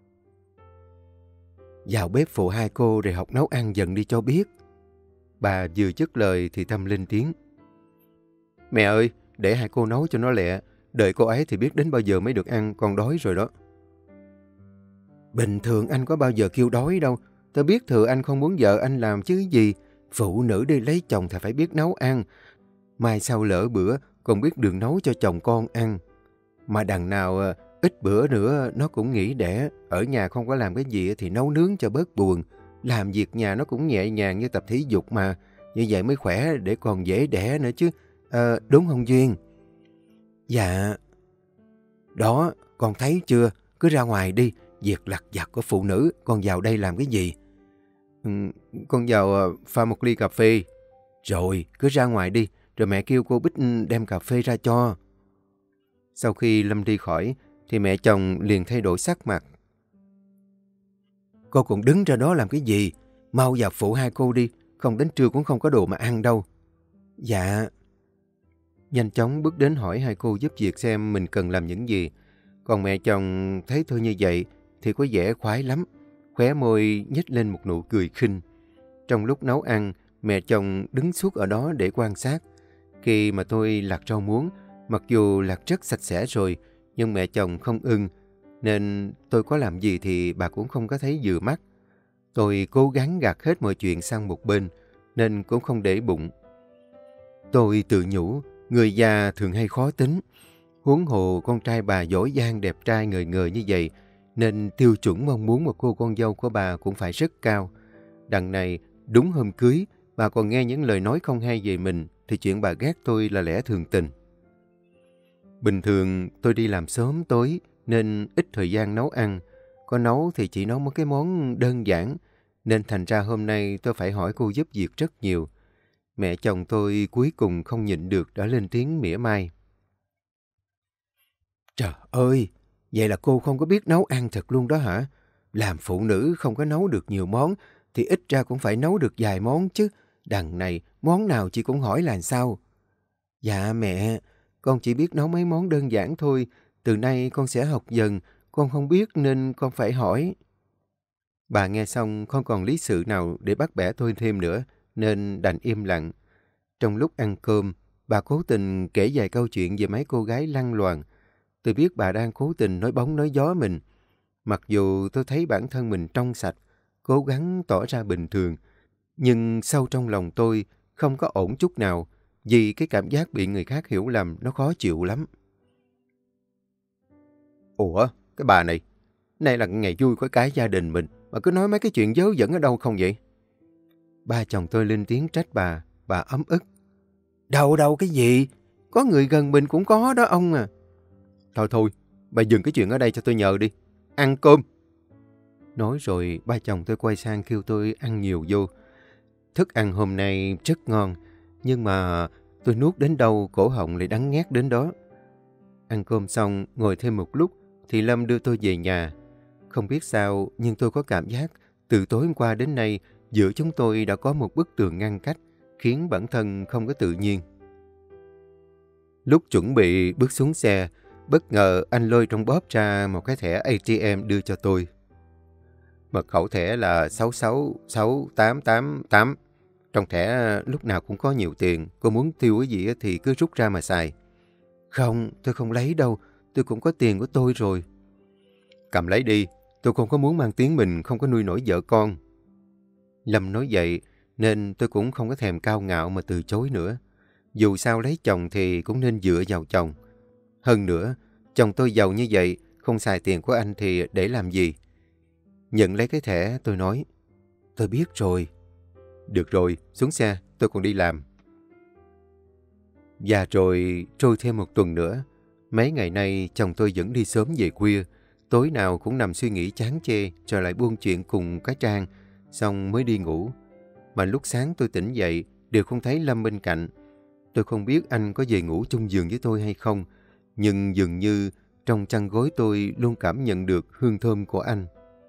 Vào bếp phụ hai cô rồi học nấu ăn dần đi cho biết. Bà vừa dứt lời thì Tâm lên tiếng: Mẹ ơi, để hai cô nấu cho nó lẹ. Đợi cô ấy thì biết đến bao giờ mới được ăn, con đói rồi đó. Bình thường anh có bao giờ kêu đói đâu. Tôi biết thừa anh không muốn vợ anh làm chứ gì. Phụ nữ đi lấy chồng thì phải biết nấu ăn. Mai sau lỡ bữa còn biết đường nấu cho chồng con ăn. Mà đằng nào ít bữa nữa nó cũng nghỉ đẻ. Ở nhà không có làm cái gì thì nấu nướng cho bớt buồn. Làm việc nhà nó cũng nhẹ nhàng như tập thể dục mà. Như vậy mới khỏe để còn dễ đẻ nữa chứ. À, đúng không Duyên? Dạ. Đó, con thấy chưa? Cứ ra ngoài đi. Việc lặt vặt của phụ nữ, con vào đây làm cái gì? Ừ, con vào pha một ly cà phê. Rồi, cứ ra ngoài đi. Rồi mẹ kêu cô Bích đem cà phê ra cho. Sau khi Lâm đi khỏi, thì mẹ chồng liền thay đổi sắc mặt. Cô còn đứng ra đó làm cái gì? Mau vào phụ hai cô đi. Không đến trưa cũng không có đồ mà ăn đâu. Dạ. Nhanh chóng bước đến hỏi hai cô giúp việc xem mình cần làm những gì. Còn mẹ chồng thấy tôi như vậy thì có vẻ khoái lắm. Khóe môi nhếch lên một nụ cười khinh. Trong lúc nấu ăn, mẹ chồng đứng suốt ở đó để quan sát. Khi mà tôi lặt rau muống, mặc dù lặt rất sạch sẽ rồi, nhưng mẹ chồng không ưng, nên tôi có làm gì thì bà cũng không có thấy vừa mắt. Tôi cố gắng gạt hết mọi chuyện sang một bên, nên cũng không để bụng. Tôi tự nhủ, người già thường hay khó tính. Huống hồ con trai bà giỏi giang đẹp trai ngời ngời như vậy, nên tiêu chuẩn mong muốn một cô con dâu của bà cũng phải rất cao. Đằng này, đúng hôm cưới, bà còn nghe những lời nói không hay về mình, thì chuyện bà ghét tôi là lẽ thường tình. Bình thường tôi đi làm sớm tối nên ít thời gian nấu ăn. có nấu thì chỉ nấu một cái món đơn giản, nên thành ra hôm nay tôi phải hỏi cô giúp việc rất nhiều. Mẹ chồng tôi cuối cùng không nhịn được đã lên tiếng mỉa mai. Trời ơi, vậy là cô không có biết nấu ăn thật luôn đó hả? Làm phụ nữ không có nấu được nhiều món, thì ít ra cũng phải nấu được vài món chứ. Đằng này, món nào chị cũng hỏi là sao? Dạ mẹ, con chỉ biết nấu mấy món đơn giản thôi. Từ nay con sẽ học dần, con không biết nên con phải hỏi. Bà nghe xong không còn lý sự nào để bắt bẻ tôi thêm nữa, nên đành im lặng. Trong lúc ăn cơm, bà cố tình kể vài câu chuyện về mấy cô gái lăng loàn. Tôi biết bà đang cố tình nói bóng nói gió mình. Mặc dù tôi thấy bản thân mình trong sạch, cố gắng tỏ ra bình thường, nhưng sâu trong lòng tôi không có ổn chút nào, vì cái cảm giác bị người khác hiểu lầm nó khó chịu lắm. Ủa, cái bà này, nay là ngày vui của cái gia đình mình, mà cứ nói mấy cái chuyện dớ dẫn ở đâu không vậy? Ba chồng tôi lên tiếng trách bà, bà ấm ức. Đâu đâu cái gì, có người gần mình cũng có đó ông à. Thôi thôi, bà dừng cái chuyện ở đây cho tôi nhờ đi, ăn cơm. Nói rồi ba chồng tôi quay sang kêu tôi ăn nhiều vô. Thức ăn hôm nay rất ngon, nhưng mà tôi nuốt đến đâu cổ họng lại đắng ngắt đến đó. Ăn cơm xong, ngồi thêm một lúc, thì Lâm đưa tôi về nhà. Không biết sao, nhưng tôi có cảm giác từ tối hôm qua đến nay, giữa chúng tôi đã có một bức tường ngăn cách, khiến bản thân không có tự nhiên. Lúc chuẩn bị bước xuống xe, bất ngờ anh lôi trong bóp ra một cái thẻ a tê em đưa cho tôi. Mật khẩu thẻ là sáu sáu sáu tám tám tám. Trong thẻ lúc nào cũng có nhiều tiền, cô muốn tiêu cái gì thì cứ rút ra mà xài. Không, tôi không lấy đâu, tôi cũng có tiền của tôi rồi. Cầm lấy đi, tôi không có muốn mang tiếng mình không có nuôi nổi vợ con. Lâm nói vậy, nên tôi cũng không có thèm cao ngạo mà từ chối nữa. Dù sao lấy chồng thì cũng nên dựa vào chồng. Hơn nữa, chồng tôi giàu như vậy, không xài tiền của anh thì để làm gì? Nhận lấy cái thẻ, tôi nói, tôi biết rồi. Được rồi, xuống xe, tôi còn đi làm. Và rồi trôi thêm một tuần nữa. Mấy ngày nay chồng tôi vẫn đi sớm về khuya. Tối nào cũng nằm suy nghĩ chán chê, rồi lại buôn chuyện cùng cái Trang, xong mới đi ngủ. Mà lúc sáng tôi tỉnh dậy, đều không thấy Lâm bên cạnh. Tôi không biết anh có về ngủ chung giường với tôi hay không, nhưng dường như trong chăn gối tôi luôn cảm nhận được hương thơm của anh.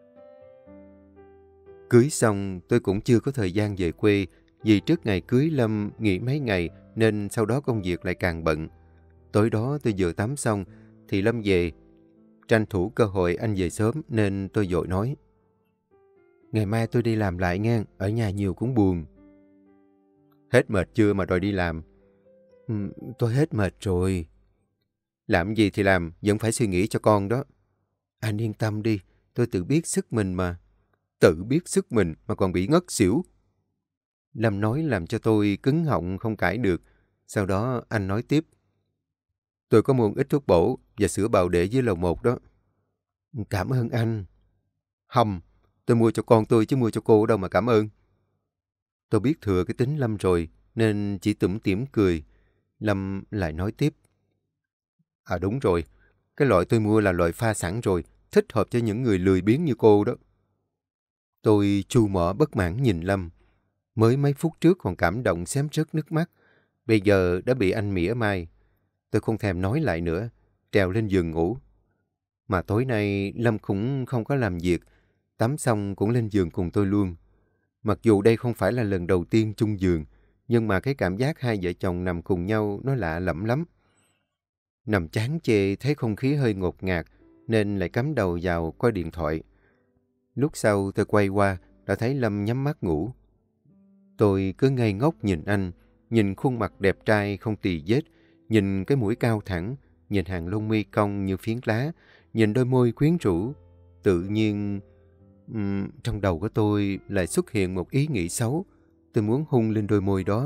Cưới xong, tôi cũng chưa có thời gian về quê, vì trước ngày cưới Lâm nghỉ mấy ngày nên sau đó công việc lại càng bận. Tối đó tôi vừa tắm xong thì Lâm về. Tranh thủ cơ hội anh về sớm nên tôi vội nói. Ngày mai tôi đi làm lại nghe, ở nhà nhiều cũng buồn. Hết mệt chưa mà đòi đi làm? Ừ, tôi hết mệt rồi. Làm gì thì làm, vẫn phải suy nghĩ cho con đó. Anh yên tâm đi, tôi tự biết sức mình mà. Tự biết sức mình mà còn bị ngất xỉu. Lâm nói làm cho tôi cứng họng không cãi được. Sau đó anh nói tiếp. Tôi có mua ít thuốc bổ và sữa bào để dưới lầu một đó. Cảm ơn anh. Hầm, tôi mua cho con tôi chứ mua cho cô đâu mà cảm ơn. Tôi biết thừa cái tính Lâm rồi nên chỉ tủm tỉm cười. Lâm lại nói tiếp. À đúng rồi, cái loại tôi mua là loại pha sẵn rồi, thích hợp cho những người lười biếng như cô đó. Tôi chu mỏ bất mãn nhìn Lâm. Mới mấy phút trước còn cảm động xém rớt nước mắt. Bây giờ đã bị anh mỉa mai. Tôi không thèm nói lại nữa, trèo lên giường ngủ. Mà tối nay Lâm cũng không có làm việc, tắm xong cũng lên giường cùng tôi luôn. Mặc dù đây không phải là lần đầu tiên chung giường, nhưng mà cái cảm giác hai vợ chồng nằm cùng nhau nó lạ lẫm lắm. Nằm chán chê thấy không khí hơi ngột ngạt, nên lại cắm đầu vào coi điện thoại. Lúc sau tôi quay qua, đã thấy Lâm nhắm mắt ngủ. Tôi cứ ngây ngốc nhìn anh, nhìn khuôn mặt đẹp trai không tì vết, nhìn cái mũi cao thẳng, nhìn hàng lông mi cong như phiến lá, nhìn đôi môi quyến rũ. Tự nhiên, um, trong đầu của tôi lại xuất hiện một ý nghĩ xấu. Tôi muốn hôn lên đôi môi đó.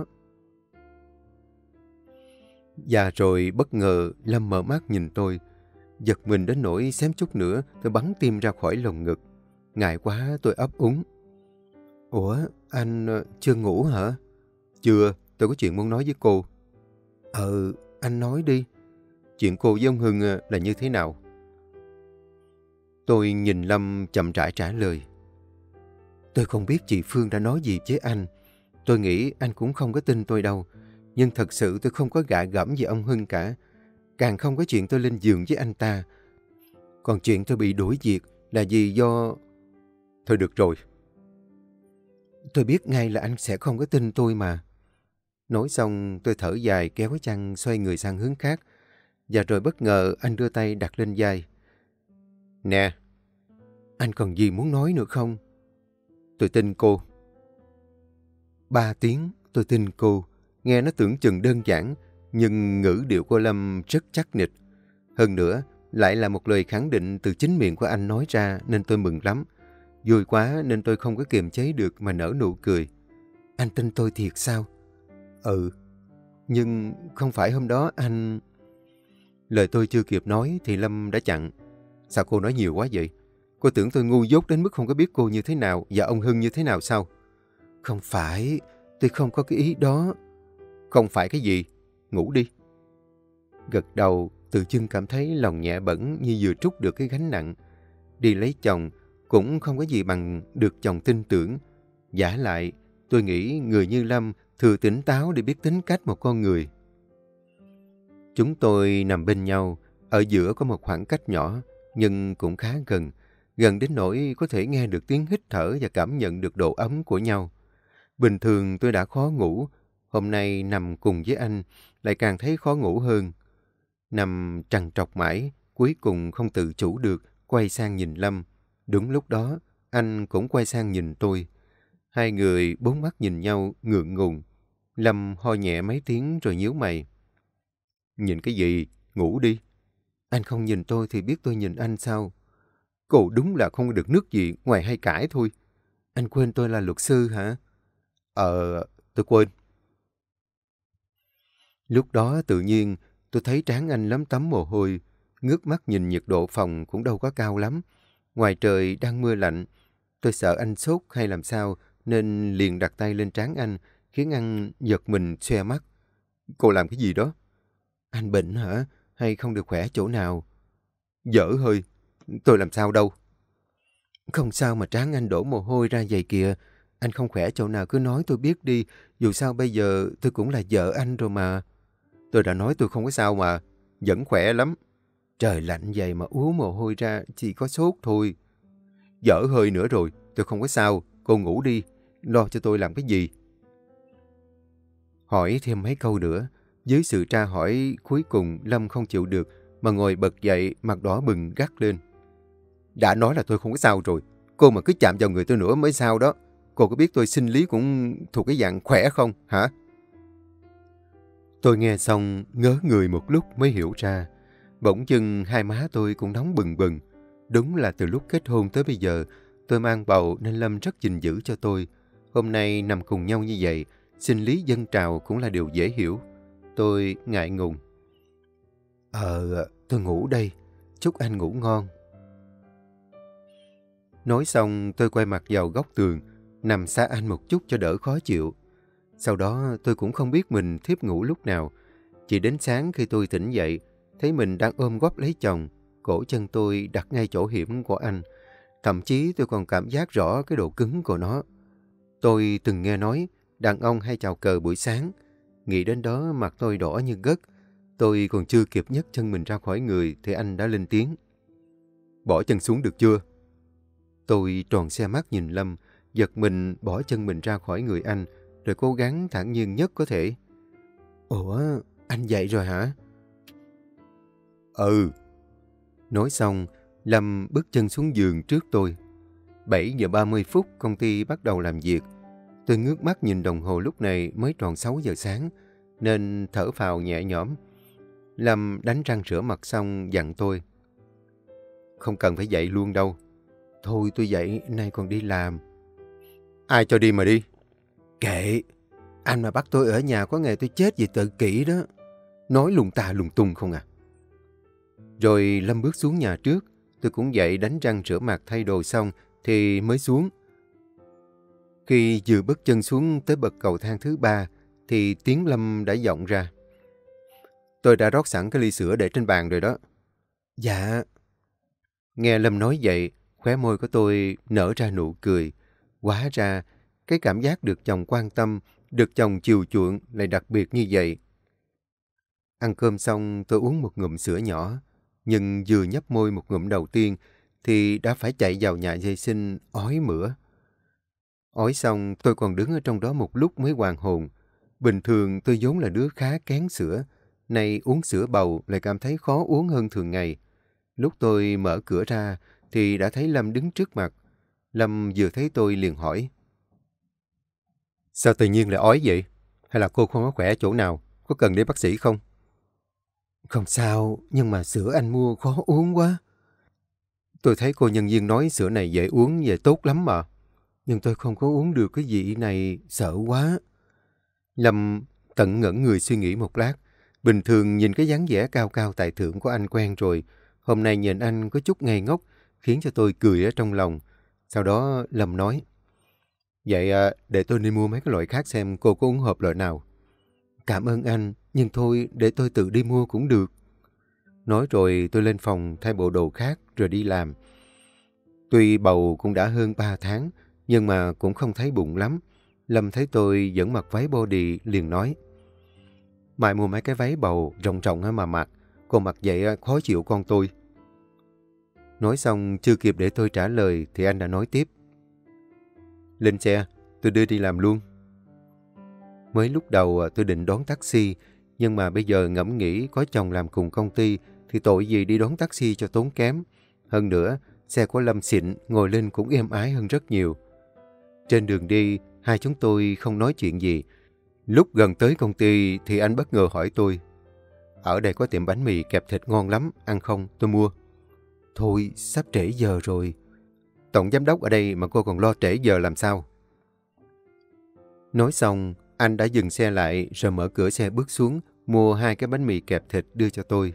Và rồi bất ngờ Lâm mở mắt nhìn tôi. Giật mình đến nỗi xém chút nữa tôi bắn tim ra khỏi lồng ngực. Ngại quá tôi ấp úng. Ủa, anh uh, chưa ngủ hả? Chưa, tôi có chuyện muốn nói với cô. Ờ, anh nói đi. Chuyện cô với ông Hưng uh, là như thế nào? Tôi nhìn Lâm chậm rãi trả lời. Tôi không biết chị Phương đã nói gì với anh. Tôi nghĩ anh cũng không có tin tôi đâu. Nhưng thật sự tôi không có gạ gẫm gì ông Hưng cả. Càng không có chuyện tôi lên giường với anh ta. Còn chuyện tôi bị đuổi việc là vì do... Thôi được rồi. Tôi biết ngay là anh sẽ không có tin tôi mà. Nói xong tôi thở dài kéo cái chăn xoay người sang hướng khác. Và rồi bất ngờ anh đưa tay đặt lên vai. Nè, anh còn gì muốn nói nữa không? Tôi tin cô. Ba tiếng tôi tin cô. Nghe nó tưởng chừng đơn giản, nhưng ngữ điệu của Lâm rất chắc nịch. Hơn nữa, lại là một lời khẳng định từ chính miệng của anh nói ra nên tôi mừng lắm. Vui quá nên tôi không có kiềm chế được mà nở nụ cười. Anh tin tôi thiệt sao? Ừ, nhưng không phải hôm đó anh... Lời tôi chưa kịp nói thì Lâm đã chặn. Sao cô nói nhiều quá vậy? Cô tưởng tôi ngu dốt đến mức không có biết cô như thế nào và ông Hưng như thế nào sao? Không phải, tôi không có cái ý đó. Không phải cái gì? Ngủ đi. Gật đầu, tự dưng cảm thấy lòng nhẹ bẫng như vừa trút được cái gánh nặng. Đi lấy chồng cũng không có gì bằng được chồng tin tưởng. Vả lại, tôi nghĩ người như Lâm thừa tỉnh táo để biết tính cách một con người. Chúng tôi nằm bên nhau, ở giữa có một khoảng cách nhỏ, nhưng cũng khá gần. Gần đến nỗi có thể nghe được tiếng hít thở và cảm nhận được độ ấm của nhau. Bình thường tôi đã khó ngủ, hôm nay nằm cùng với anh lại càng thấy khó ngủ hơn. Nằm trằn trọc mãi, cuối cùng không tự chủ được, quay sang nhìn Lâm. Đúng lúc đó, anh cũng quay sang nhìn tôi. Hai người bốn mắt nhìn nhau ngượng ngùng. Lâm ho nhẹ mấy tiếng rồi nhíu mày. Nhìn cái gì? Ngủ đi. Anh không nhìn tôi thì biết tôi nhìn anh sao? Cô đúng là không được nước gì ngoài hay cãi thôi. Anh quên tôi là luật sư hả? Ờ, tôi quên. Lúc đó tự nhiên tôi thấy trán anh lấm tấm mồ hôi. Ngước mắt nhìn nhiệt độ phòng cũng đâu có cao lắm. Ngoài trời đang mưa lạnh. Tôi sợ anh sốt hay làm sao nên liền đặt tay lên trán anh, khiến anh giật mình xoe mắt. Cô làm cái gì đó? Anh bệnh hả? Hay không được khỏe chỗ nào? Dở hơi. Tôi làm sao đâu. Không sao mà trán anh đổ mồ hôi ra vậy kìa. Anh không khỏe chỗ nào cứ nói tôi biết đi. Dù sao bây giờ tôi cũng là vợ anh rồi mà. Tôi đã nói tôi không có sao mà. Vẫn khỏe lắm. Trời lạnh vậy mà ú mồ hôi ra chỉ có sốt thôi. Dở hơi nữa rồi. Tôi không có sao. Cô ngủ đi. Lo cho tôi làm cái gì? Hỏi thêm mấy câu nữa. Dưới sự tra hỏi cuối cùng Lâm không chịu được mà ngồi bật dậy mặt đỏ bừng gắt lên. Đã nói là tôi không có sao rồi. Cô mà cứ chạm vào người tôi nữa mới sao đó. Cô có biết tôi sinh lý cũng thuộc cái dạng khỏe không hả? Tôi nghe xong ngớ người một lúc mới hiểu ra. Bỗng dưng hai má tôi cũng nóng bừng bừng. Đúng là từ lúc kết hôn tới bây giờ tôi mang bầu nên Lâm rất gìn giữ cho tôi. Hôm nay nằm cùng nhau như vậy, sinh lý dâng trào cũng là điều dễ hiểu. Tôi ngại ngùng. Ờ, tôi ngủ đây. Chúc anh ngủ ngon. Nói xong tôi quay mặt vào góc tường, nằm xa anh một chút cho đỡ khó chịu. Sau đó tôi cũng không biết mình thiếp ngủ lúc nào. Chỉ đến sáng khi tôi tỉnh dậy, thấy mình đang ôm góp lấy chồng, cổ chân tôi đặt ngay chỗ hiểm của anh. Thậm chí tôi còn cảm giác rõ cái độ cứng của nó. Tôi từng nghe nói đàn ông hay chào cờ buổi sáng. Nghĩ đến đó mặt tôi đỏ như gấc. Tôi còn chưa kịp nhấc chân mình ra khỏi người thì anh đã lên tiếng. Bỏ chân xuống được chưa? Tôi tròn xe mắt nhìn Lâm, giật mình bỏ chân mình ra khỏi người anh, rồi cố gắng thản nhiên nhất có thể. Ủa, anh dậy rồi hả? Ừ. Nói xong, Lâm bước chân xuống giường trước tôi. bảy giờ ba mươi phút công ty bắt đầu làm việc. Tôi ngước mắt nhìn đồng hồ lúc này mới tròn sáu giờ sáng, nên thở phào nhẹ nhõm. Lâm đánh răng rửa mặt xong dặn tôi. Không cần phải dậy luôn đâu. Thôi tôi dậy, nay còn đi làm. Ai cho đi mà đi? Kệ, anh mà bắt tôi ở nhà có ngày tôi chết vì tự kỷ đó. Nói lung ta lung tung không à. Rồi Lâm bước xuống nhà trước, tôi cũng dậy đánh răng rửa mặt thay đồ xong thì mới xuống. Khi vừa bước chân xuống tới bậc cầu thang thứ ba thì tiếng Lâm đã vọng ra. Tôi đã rót sẵn cái ly sữa để trên bàn rồi đó. Dạ. Nghe Lâm nói vậy, khóe môi của tôi nở ra nụ cười. Hóa ra, cái cảm giác được chồng quan tâm, được chồng chiều chuộng lại đặc biệt như vậy. Ăn cơm xong tôi uống một ngụm sữa nhỏ, nhưng vừa nhấp môi một ngụm đầu tiên thì đã phải chạy vào nhà vệ sinh ói mửa. Ói xong tôi còn đứng ở trong đó một lúc mới hoàn hồn. Bình thường tôi vốn là đứa khá kén sữa, nay uống sữa bầu lại cảm thấy khó uống hơn thường ngày. Lúc tôi mở cửa ra thì đã thấy Lâm đứng trước mặt. Lâm vừa thấy tôi liền hỏi: Sao tự nhiên lại ói vậy? Hay là cô không có khỏe chỗ nào? Có cần đến bác sĩ không? Không sao, nhưng mà sữa anh mua khó uống quá. Tôi thấy cô nhân viên nói sữa này dễ uống và tốt lắm mà. Nhưng tôi không có uống được cái vị này, sợ quá. Lâm tận ngẩn người suy nghĩ một lát. Bình thường nhìn cái dáng vẻ cao cao tài thượng của anh quen rồi. Hôm nay nhìn anh có chút ngây ngốc, khiến cho tôi cười ở trong lòng. Sau đó Lâm nói: Vậy à, để tôi đi mua mấy cái loại khác xem cô có uống hộp loại nào. Cảm ơn anh, nhưng thôi để tôi tự đi mua cũng được. Nói rồi tôi lên phòng thay bộ đồ khác rồi đi làm. Tuy bầu cũng đã hơn ba tháng, nhưng mà cũng không thấy bụng lắm. Lâm thấy tôi vẫn mặc váy body liền nói: Mai mua mấy cái váy bầu rộng rộng mà mặc, còn mặc vậy khó chịu con tôi. Nói xong chưa kịp để tôi trả lời thì anh đã nói tiếp: Lên xe, tôi đưa đi làm luôn. Mới lúc đầu tôi định đón taxi, nhưng mà bây giờ ngẫm nghĩ có chồng làm cùng công ty thì tội gì đi đón taxi cho tốn kém. Hơn nữa, xe của Lâm xịn, ngồi lên cũng êm ái hơn rất nhiều. Trên đường đi, hai chúng tôi không nói chuyện gì. Lúc gần tới công ty thì anh bất ngờ hỏi tôi: Ở đây có tiệm bánh mì kẹp thịt ngon lắm, ăn không? Tôi mua. Thôi, sắp trễ giờ rồi. Tổng giám đốc ở đây mà cô còn lo trễ giờ làm sao? Nói xong, anh đã dừng xe lại rồi mở cửa xe bước xuống, mua hai cái bánh mì kẹp thịt đưa cho tôi.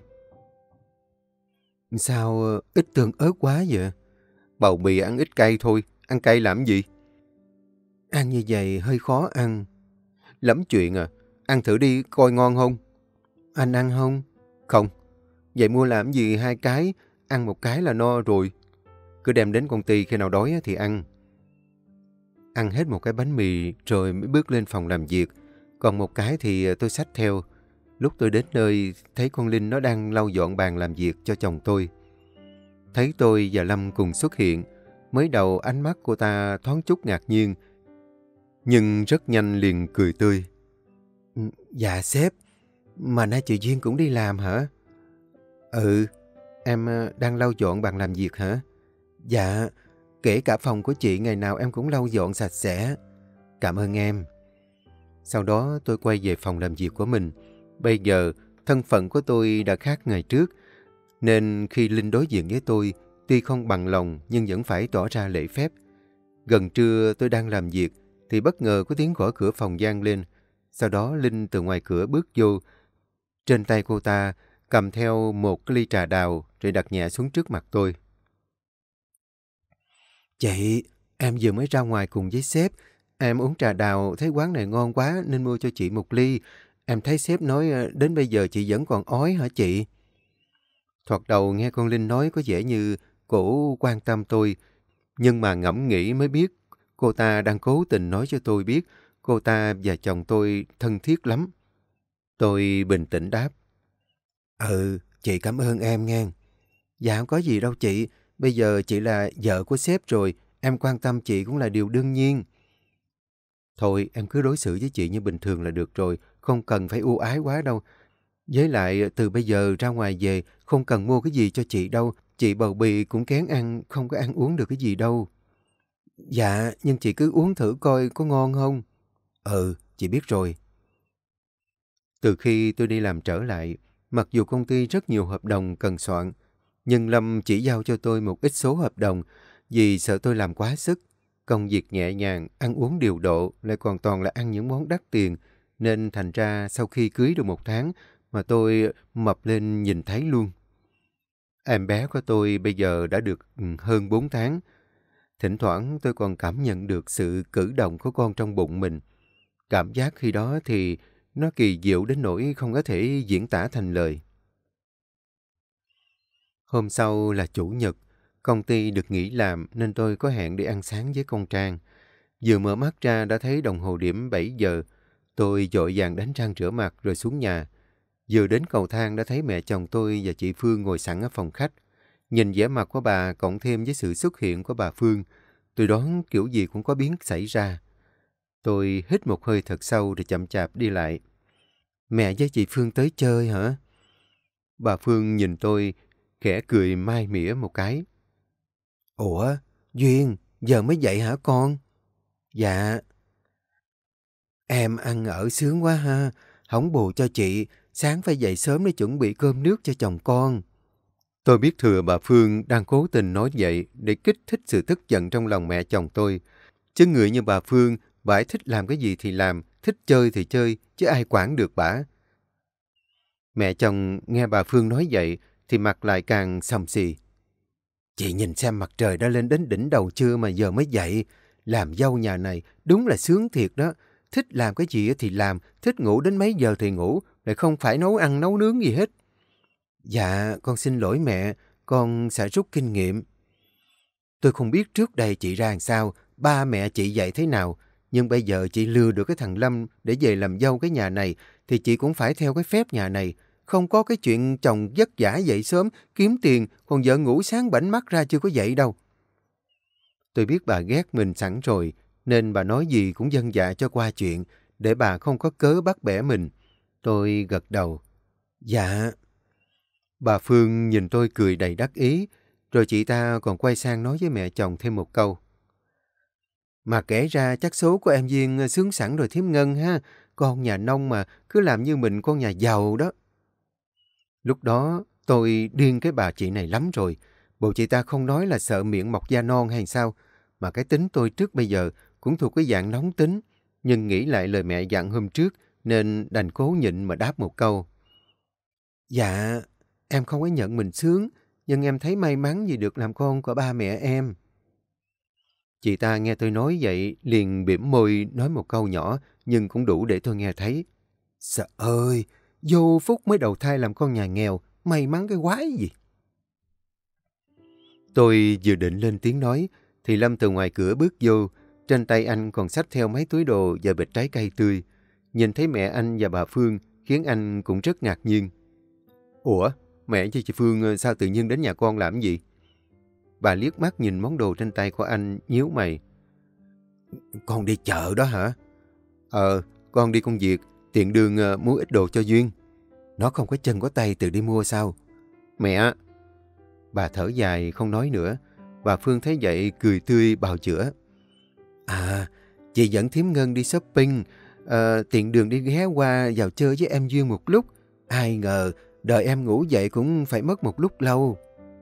Sao ít tương ớt quá vậy? Bầu bì ăn ít cay thôi, ăn cay làm gì? Ăn như vậy hơi khó ăn. Lắm chuyện à, ăn thử đi coi ngon không? Anh ăn không? Không. Vậy mua làm gì hai cái, ăn một cái là no rồi. Cứ đem đến công ty khi nào đói thì ăn. Ăn hết một cái bánh mì rồi mới bước lên phòng làm việc. Còn một cái thì tôi xách theo. Lúc tôi đến nơi, thấy con Linh nó đang lau dọn bàn làm việc cho chồng tôi. Thấy tôi và Lâm cùng xuất hiện, mới đầu ánh mắt cô ta thoáng chút ngạc nhiên, nhưng rất nhanh liền cười tươi. Dạ sếp, mà nay chị Duyên cũng đi làm hả? Ừ, em đang lau dọn bàn làm việc hả? Dạ, kể cả phòng của chị ngày nào em cũng lau dọn sạch sẽ. Cảm ơn em. Sau đó tôi quay về phòng làm việc của mình. Bây giờ, thân phận của tôi đã khác ngày trước, nên khi Linh đối diện với tôi, tuy không bằng lòng nhưng vẫn phải tỏ ra lễ phép. Gần trưa tôi đang làm việc, thì bất ngờ có tiếng gõ cửa phòng vang lên. Sau đó Linh từ ngoài cửa bước vô. Trên tay cô ta cầm theo một cái ly trà đào rồi đặt nhẹ xuống trước mặt tôi. Chị, em vừa mới ra ngoài cùng với sếp. Em uống trà đào thấy quán này ngon quá nên mua cho chị một ly. Em thấy sếp nói đến bây giờ chị vẫn còn ói hả chị? Thoạt đầu nghe con Linh nói có vẻ như cổ quan tâm tôi. Nhưng mà ngẫm nghĩ mới biết cô ta đang cố tình nói cho tôi biết cô ta và chồng tôi thân thiết lắm. Tôi bình tĩnh đáp: Ừ, chị cảm ơn em nghe. Dạ không có gì đâu chị. Bây giờ chị là vợ của sếp rồi. Em quan tâm chị cũng là điều đương nhiên. Thôi em cứ đối xử với chị như bình thường là được rồi. Không cần phải ưu ái quá đâu. Với lại từ bây giờ ra ngoài về không cần mua cái gì cho chị đâu. Chị bầu bì cũng kén ăn, không có ăn uống được cái gì đâu. Dạ, nhưng chị cứ uống thử coi có ngon không? Ừ, chị biết rồi. Từ khi tôi đi làm trở lại, mặc dù công ty rất nhiều hợp đồng cần soạn, nhưng Lâm chỉ giao cho tôi một ít số hợp đồng vì sợ tôi làm quá sức. Công việc nhẹ nhàng, ăn uống điều độ, lại còn toàn là ăn những món đắt tiền, nên thành ra sau khi cưới được một tháng mà tôi mập lên nhìn thấy luôn. Em bé của tôi bây giờ đã được ừ, hơn bốn tháng. Thỉnh thoảng tôi còn cảm nhận được sự cử động của con trong bụng mình. Cảm giác khi đó thì nó kỳ diệu đến nỗi không có thể diễn tả thành lời. Hôm sau là Chủ nhật. Công ty được nghỉ làm nên tôi có hẹn đi ăn sáng với con Trang. Vừa mở mắt ra đã thấy đồng hồ điểm bảy giờ. Tôi vội vàng đánh răng rửa mặt rồi xuống nhà. Vừa đến cầu thang đã thấy mẹ chồng tôi và chị Phương ngồi sẵn ở phòng khách. Nhìn vẻ mặt của bà cộng thêm với sự xuất hiện của bà Phương, tôi đoán kiểu gì cũng có biến xảy ra. Tôi hít một hơi thật sâu rồi chậm chạp đi lại. Mẹ với chị Phương tới chơi hả? Bà Phương nhìn tôi, khẽ cười mai mỉa một cái. Ủa, Duyên, giờ mới dậy hả con? Dạ. Em ăn ở sướng quá ha, không bù cho chị, sáng phải dậy sớm để chuẩn bị cơm nước cho chồng con. Tôi biết thừa bà Phương đang cố tình nói vậy để kích thích sự tức giận trong lòng mẹ chồng tôi. Chứ người như bà Phương, bà ấy thích làm cái gì thì làm, thích chơi thì chơi, chứ ai quản được bả. Mẹ chồng nghe bà Phương nói vậy thì mặt lại càng xầm xì. Chị nhìn xem mặt trời đã lên đến đỉnh đầu chưa mà giờ mới dậy. Làm dâu nhà này đúng là sướng thiệt đó. Thích làm cái gì thì làm, thích ngủ đến mấy giờ thì ngủ, lại không phải nấu ăn nấu nướng gì hết. Dạ, con xin lỗi mẹ, con sẽ rút kinh nghiệm. Tôi không biết trước đây chị ra làm sao, ba mẹ chị dạy thế nào, nhưng bây giờ chị lừa được cái thằng Lâm để về làm dâu cái nhà này, thì chị cũng phải theo cái phép nhà này. Không có cái chuyện chồng vất vả dậy sớm, kiếm tiền, còn vợ ngủ sáng bảnh mắt ra chưa có dậy đâu. Tôi biết bà ghét mình sẵn rồi, nên bà nói gì cũng vâng dạ cho qua chuyện, để bà không có cớ bắt bẻ mình. Tôi gật đầu. Dạ. Bà Phương nhìn tôi cười đầy đắc ý, rồi chị ta còn quay sang nói với mẹ chồng thêm một câu. Mà kể ra chắc số của em Duyên sướng sẵn rồi thím Ngân ha, con nhà nông mà cứ làm như mình con nhà giàu đó. Lúc đó tôi điên cái bà chị này lắm rồi, bộ chị ta không nói là sợ miệng mọc da non hay sao, mà cái tính tôi trước bây giờ cũng thuộc cái dạng nóng tính, nhưng nghĩ lại lời mẹ dặn hôm trước nên đành cố nhịn mà đáp một câu. Dạ, em không có nhận mình sướng, nhưng em thấy may mắn vì được làm con của ba mẹ em. Chị ta nghe tôi nói vậy, liền bỉm môi nói một câu nhỏ, nhưng cũng đủ để tôi nghe thấy. Sợ ơi, vô phúc mới đầu thai làm con nhà nghèo, may mắn cái quái gì. Tôi vừa định lên tiếng nói, thì Lâm từ ngoài cửa bước vô, trên tay anh còn xách theo mấy túi đồ và bịch trái cây tươi. Nhìn thấy mẹ anh và bà Phương, khiến anh cũng rất ngạc nhiên. Ủa, mẹ với chị Phương sao tự nhiên đến nhà con làm gì? Bà liếc mắt nhìn món đồ trên tay của anh, nhíu mày. Con đi chợ đó hả? Ờ, con đi công việc, tiện đường uh, mua ít đồ cho Duyên. Nó không có chân có tay tự đi mua sao? Mẹ! Bà thở dài không nói nữa. Bà Phương thấy vậy cười tươi bào chữa. À, chị dẫn thím Ngân đi shopping, uh, tiện đường đi ghé qua vào chơi với em Duyên một lúc. Ai ngờ, đợi em ngủ dậy cũng phải mất một lúc lâu.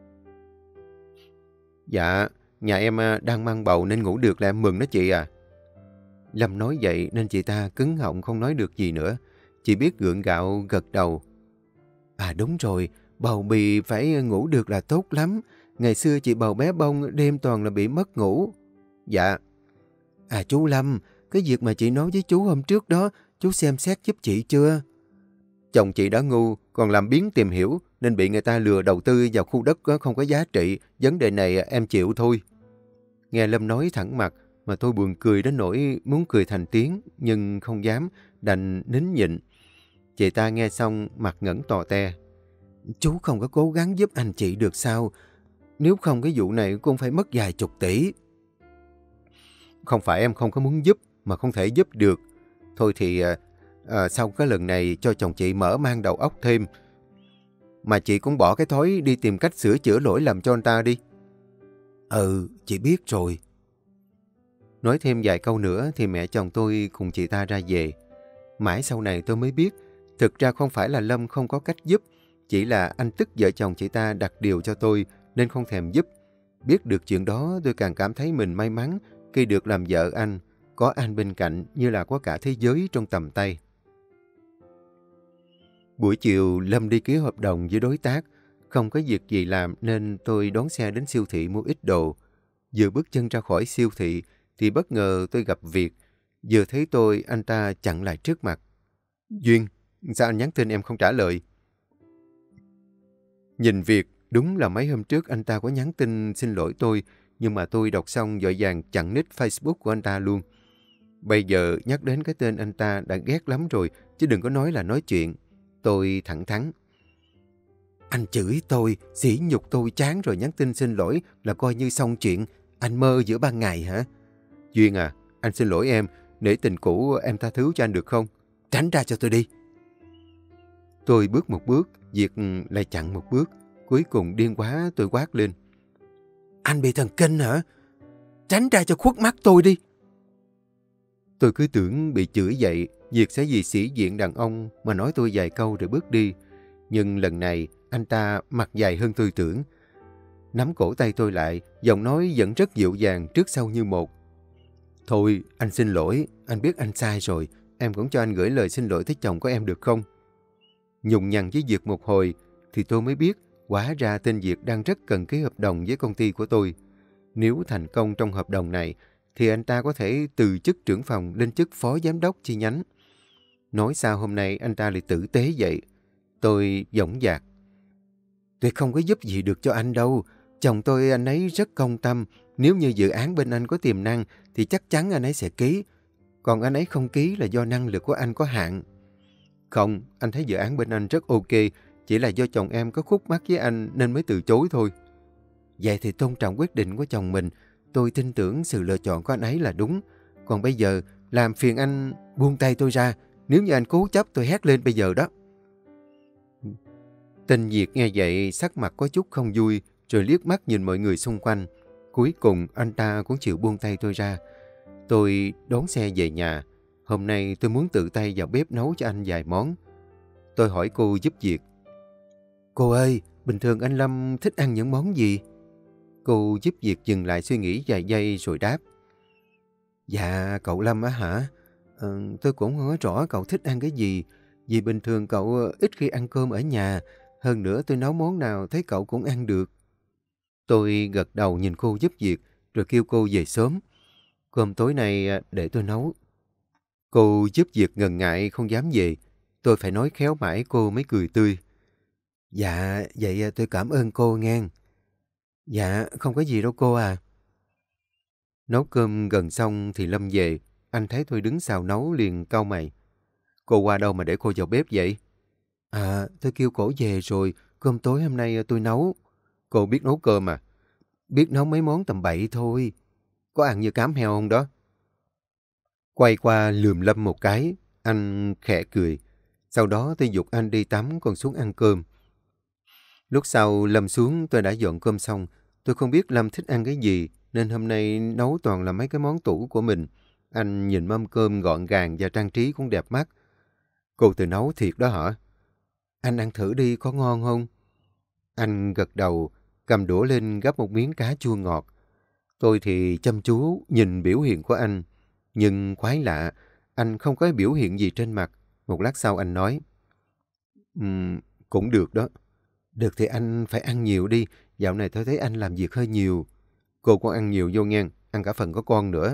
Dạ, nhà em đang mang bầu nên ngủ được là em mừng đó chị à. Lâm nói vậy nên chị ta cứng họng không nói được gì nữa. Chỉ biết gượng gạo gật đầu. À đúng rồi, bầu bì phải ngủ được là tốt lắm. Ngày xưa chị bầu bé bông đêm toàn là bị mất ngủ. Dạ. À chú Lâm, cái việc mà chị nói với chú hôm trước đó, chú xem xét giúp chị chưa? Chồng chị đã ngu, còn làm biếng tìm hiểu, nên bị người ta lừa đầu tư vào khu đất không có giá trị. Vấn đề này em chịu thôi. Nghe Lâm nói thẳng mặt, mà tôi buồn cười đến nỗi muốn cười thành tiếng, nhưng không dám, đành nín nhịn. Chị ta nghe xong mặt ngẩn tò te. Chú không có cố gắng giúp anh chị được sao? Nếu không cái vụ này cũng phải mất vài chục tỷ. Không phải em không có muốn giúp, mà không thể giúp được. Thôi thì à, à, sau cái lần này cho chồng chị mở mang đầu óc thêm. Mà chị cũng bỏ cái thói đi tìm cách sửa chữa lỗi lầm cho anh ta đi. Ừ, chị biết rồi. Nói thêm vài câu nữa thì mẹ chồng tôi cùng chị ta ra về. Mãi sau này tôi mới biết, thực ra không phải là Lâm không có cách giúp, chỉ là anh tức vợ chồng chị ta đặt điều cho tôi nên không thèm giúp. Biết được chuyện đó tôi càng cảm thấy mình may mắn khi được làm vợ anh, có anh bên cạnh như là có cả thế giới trong tầm tay. Buổi chiều Lâm đi ký hợp đồng với đối tác, không có việc gì làm nên tôi đón xe đến siêu thị mua ít đồ. Vừa bước chân ra khỏi siêu thị thì bất ngờ tôi gặp Việt. Vừa thấy tôi, anh ta chặn lại trước mặt. Duyên, sao anh nhắn tin em không trả lời? Nhìn Việt, đúng là mấy hôm trước anh ta có nhắn tin xin lỗi tôi, nhưng mà tôi đọc xong vội vàng chặn nick Facebook của anh ta luôn. Bây giờ nhắc đến cái tên anh ta đã ghét lắm rồi, chứ đừng có nói là nói chuyện. Tôi thẳng thắn. Anh chửi tôi, sỉ nhục tôi chán rồi nhắn tin xin lỗi là coi như xong chuyện. Anh mơ giữa ban ngày hả? Duyên à, anh xin lỗi em, để tình cũ em tha thứ cho anh được không? Tránh ra cho tôi đi. Tôi bước một bước, Việt lại chặn một bước. Cuối cùng điên quá tôi quát lên. Anh bị thần kinh hả? Tránh ra cho khuất mắt tôi đi. Tôi cứ tưởng bị chửi vậy, Việt sẽ vì sĩ diện đàn ông mà nói tôi vài câu rồi bước đi. Nhưng lần này, anh ta mặt dài hơn tôi tưởng. Nắm cổ tay tôi lại, giọng nói vẫn rất dịu dàng trước sau như một. Thôi, anh xin lỗi, anh biết anh sai rồi, em cũng cho anh gửi lời xin lỗi tới chồng của em được không? Nhùng nhằn với Việt một hồi, thì tôi mới biết, hóa ra tên Việt đang rất cần ký hợp đồng với công ty của tôi. Nếu thành công trong hợp đồng này, thì anh ta có thể từ chức trưởng phòng lên chức phó giám đốc chi nhánh. Nói sao hôm nay anh ta lại tử tế vậy? Tôi dõng dạc. Tôi không có giúp gì được cho anh đâu. Chồng tôi anh ấy rất công tâm. Nếu như dự án bên anh có tiềm năng, thì chắc chắn anh ấy sẽ ký. Còn anh ấy không ký là do năng lực của anh có hạn. Không, anh thấy dự án bên anh rất ok. Chỉ là do chồng em có khúc mắc với anh nên mới từ chối thôi. Vậy thì tôn trọng quyết định của chồng mình. Tôi tin tưởng sự lựa chọn của anh ấy là đúng. Còn bây giờ, làm phiền anh buông tay tôi ra. Nếu như anh cố chấp tôi hét lên bây giờ đó. Tên Việt nghe vậy sắc mặt có chút không vui, rồi liếc mắt nhìn mọi người xung quanh. Cuối cùng anh ta cũng chịu buông tay tôi ra. Tôi đón xe về nhà. Hôm nay tôi muốn tự tay vào bếp nấu cho anh vài món. Tôi hỏi cô giúp việc. Cô ơi, bình thường anh Lâm thích ăn những món gì? Cô giúp việc dừng lại suy nghĩ vài giây rồi đáp. Dạ, cậu Lâm á hả? Ờ, tôi cũng không nói rõ cậu thích ăn cái gì. Vì bình thường cậu ít khi ăn cơm ở nhà. Hơn nữa tôi nấu món nào thấy cậu cũng ăn được. Tôi gật đầu nhìn cô giúp việc rồi kêu cô về sớm. Cơm tối nay để tôi nấu. Cô giúp việc ngần ngại không dám về. Tôi phải nói khéo mãi cô mới cười tươi. Dạ, vậy tôi cảm ơn cô nghe. Dạ, không có gì đâu cô à. Nấu cơm gần xong thì Lâm về. Anh thấy tôi đứng xào nấu liền cau mày. Cô qua đâu mà để cô vào bếp vậy? À, tôi kêu cổ về rồi. Cơm tối hôm nay tôi nấu. Cô biết nấu cơm à? Biết nấu mấy món tầm bậy thôi. Có ăn như cám heo không đó? Quay qua lườm Lâm một cái. Anh khẽ cười. Sau đó tôi giục anh đi tắm còn xuống ăn cơm. Lúc sau Lâm xuống tôi đã dọn cơm xong. Tôi không biết Lâm thích ăn cái gì nên hôm nay nấu toàn là mấy cái món tủ của mình. Anh nhìn mâm cơm gọn gàng và trang trí cũng đẹp mắt. Cô tự nấu thiệt đó hả? Anh ăn thử đi có ngon không? Anh gật đầu, cầm đũa lên gắp một miếng cá chua ngọt. Tôi thì chăm chú nhìn biểu hiện của anh. Nhưng quái lạ, anh không có biểu hiện gì trên mặt. Một lát sau anh nói. Um, cũng được đó. Được thì anh phải ăn nhiều đi. Dạo này tôi thấy anh làm việc hơi nhiều. Cô cũng ăn nhiều vô nghe, ăn cả phần có con nữa.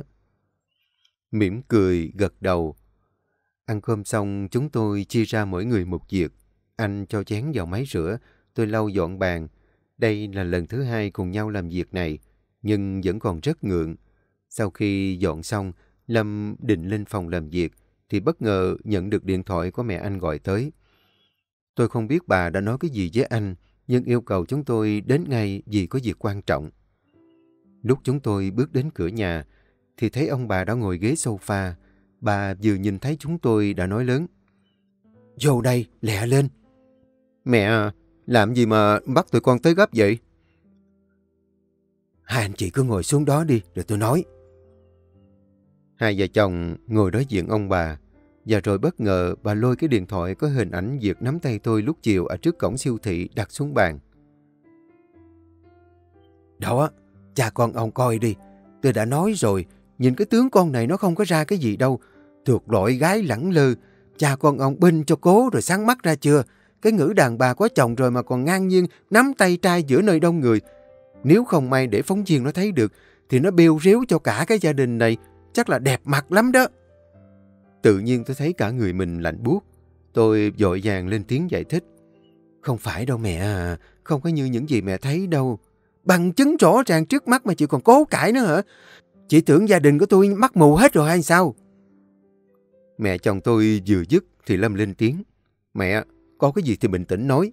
Mỉm cười, gật đầu. Ăn cơm xong chúng tôi chia ra mỗi người một việc. Anh cho chén vào máy rửa, tôi lau dọn bàn. Đây là lần thứ hai cùng nhau làm việc này, nhưng vẫn còn rất ngượng. Sau khi dọn xong, Lâm định lên phòng làm việc, thì bất ngờ nhận được điện thoại của mẹ anh gọi tới. Tôi không biết bà đã nói cái gì với anh, nhưng yêu cầu chúng tôi đến ngay vì có việc quan trọng. Lúc chúng tôi bước đến cửa nhà, thì thấy ông bà đã ngồi ghế sofa. Bà vừa nhìn thấy chúng tôi đã nói lớn. Vô đây, lẹ lên. Mẹ, làm gì mà bắt tụi con tới gấp vậy? Hai anh chị cứ ngồi xuống đó đi, rồi tôi nói. Hai vợ chồng ngồi đối diện ông bà. Và rồi bất ngờ bà lôi cái điện thoại có hình ảnh Việt nắm tay tôi lúc chiều ở trước cổng siêu thị đặt xuống bàn. Đó, cha con ông coi đi. Tôi đã nói rồi, nhìn cái tướng con này nó không có ra cái gì đâu. Thuộc loại gái lẳng lơ. Cha con ông binh cho cố rồi sáng mắt ra chưa? Cái ngữ đàn bà có chồng rồi mà còn ngang nhiên nắm tay trai giữa nơi đông người. Nếu không may để phóng viên nó thấy được, thì nó bêu rếu cho cả cái gia đình này. Chắc là đẹp mặt lắm đó. Tự nhiên tôi thấy cả người mình lạnh buốt. Tôi vội vàng lên tiếng giải thích. Không phải đâu mẹ à, không có như những gì mẹ thấy đâu. Bằng chứng rõ ràng trước mắt mà chị còn cố cãi nữa hả? Chị tưởng gia đình của tôi mắc mù hết rồi hay sao? Mẹ chồng tôi vừa dứt thì Lâm lên tiếng. Mẹ, có cái gì thì bình tĩnh nói.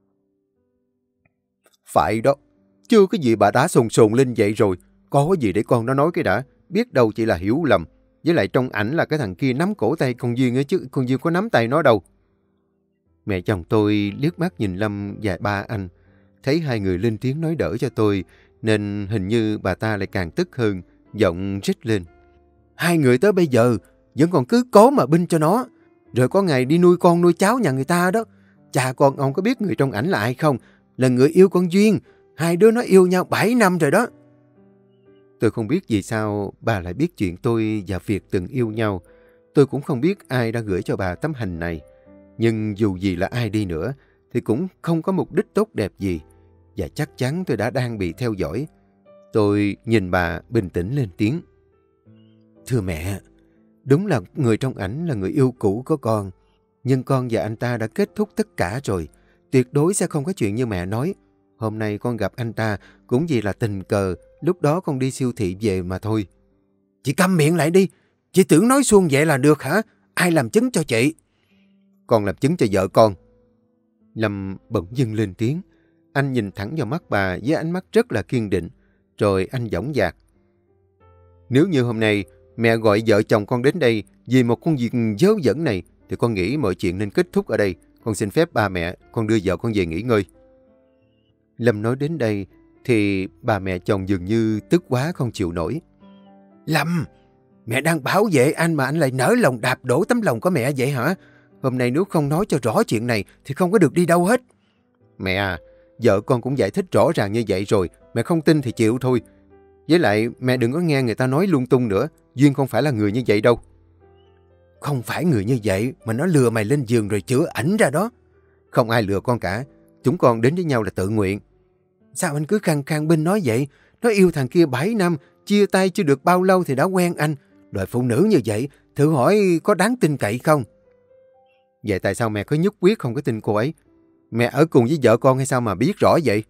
Phải đó, chưa cái gì bà đã sồn sồn lên vậy rồi. Có cái gì để con nó nói cái đã. Biết đâu chỉ là hiểu lầm. Với lại trong ảnh là cái thằng kia nắm cổ tay con Duyên ấy chứ, con Duyên có nắm tay nó đâu. Mẹ chồng tôi liếc mắt nhìn Lâm và ba anh. Thấy hai người lên tiếng nói đỡ cho tôi, nên hình như bà ta lại càng tức hơn, giọng rít lên. Hai người tới bây giờ vẫn còn cứ cố mà binh cho nó. Rồi có ngày đi nuôi con nuôi cháu nhà người ta đó. Cha con ông có biết người trong ảnh là ai không? Là người yêu con Duyên. Hai đứa nó yêu nhau bảy năm rồi đó. Tôi không biết vì sao bà lại biết chuyện tôi và Việt từng yêu nhau. Tôi cũng không biết ai đã gửi cho bà tấm hình này. Nhưng dù gì là ai đi nữa, thì cũng không có mục đích tốt đẹp gì. Và chắc chắn tôi đã đang bị theo dõi. Tôi nhìn bà bình tĩnh lên tiếng. Thưa mẹ, đúng là người trong ảnh là người yêu cũ của con. Nhưng con và anh ta đã kết thúc tất cả rồi. Tuyệt đối sẽ không có chuyện như mẹ nói. Hôm nay con gặp anh ta cũng vì là tình cờ, lúc đó con đi siêu thị về mà thôi. Chị câm miệng lại đi. Chị tưởng nói suông vậy là được hả? Ai làm chứng cho chị? Con làm chứng cho vợ con. Lâm bỗng dưng lên tiếng. Anh nhìn thẳng vào mắt bà với ánh mắt rất là kiên định. Rồi anh dõng dạc. Nếu như hôm nay mẹ gọi vợ chồng con đến đây vì một công việc dớ dẫn này, thì con nghĩ mọi chuyện nên kết thúc ở đây. Con xin phép ba mẹ, con đưa vợ con về nghỉ ngơi. Lâm nói đến đây thì bà mẹ chồng dường như tức quá không chịu nổi. Lâm, mẹ đang bảo vệ anh mà anh lại nỡ lòng đạp đổ tấm lòng của mẹ vậy hả? Hôm nay nếu không nói cho rõ chuyện này thì không có được đi đâu hết. Mẹ à, vợ con cũng giải thích rõ ràng như vậy rồi. Mẹ không tin thì chịu thôi. Với lại mẹ đừng có nghe người ta nói lung tung nữa. Duyên không phải là người như vậy đâu. Không phải người như vậy mà nó lừa mày lên giường rồi chữa ảnh ra đó. Không ai lừa con cả. Chúng con đến với nhau là tự nguyện. Sao anh cứ khăng khăng binh nói vậy? Nó yêu thằng kia bảy năm, chia tay chưa được bao lâu thì đã quen anh. Loại phụ nữ như vậy, thử hỏi có đáng tin cậy không? Vậy tại sao mẹ có nhất quyết không có tin cô ấy? Mẹ ở cùng với vợ con hay sao mà biết rõ vậy?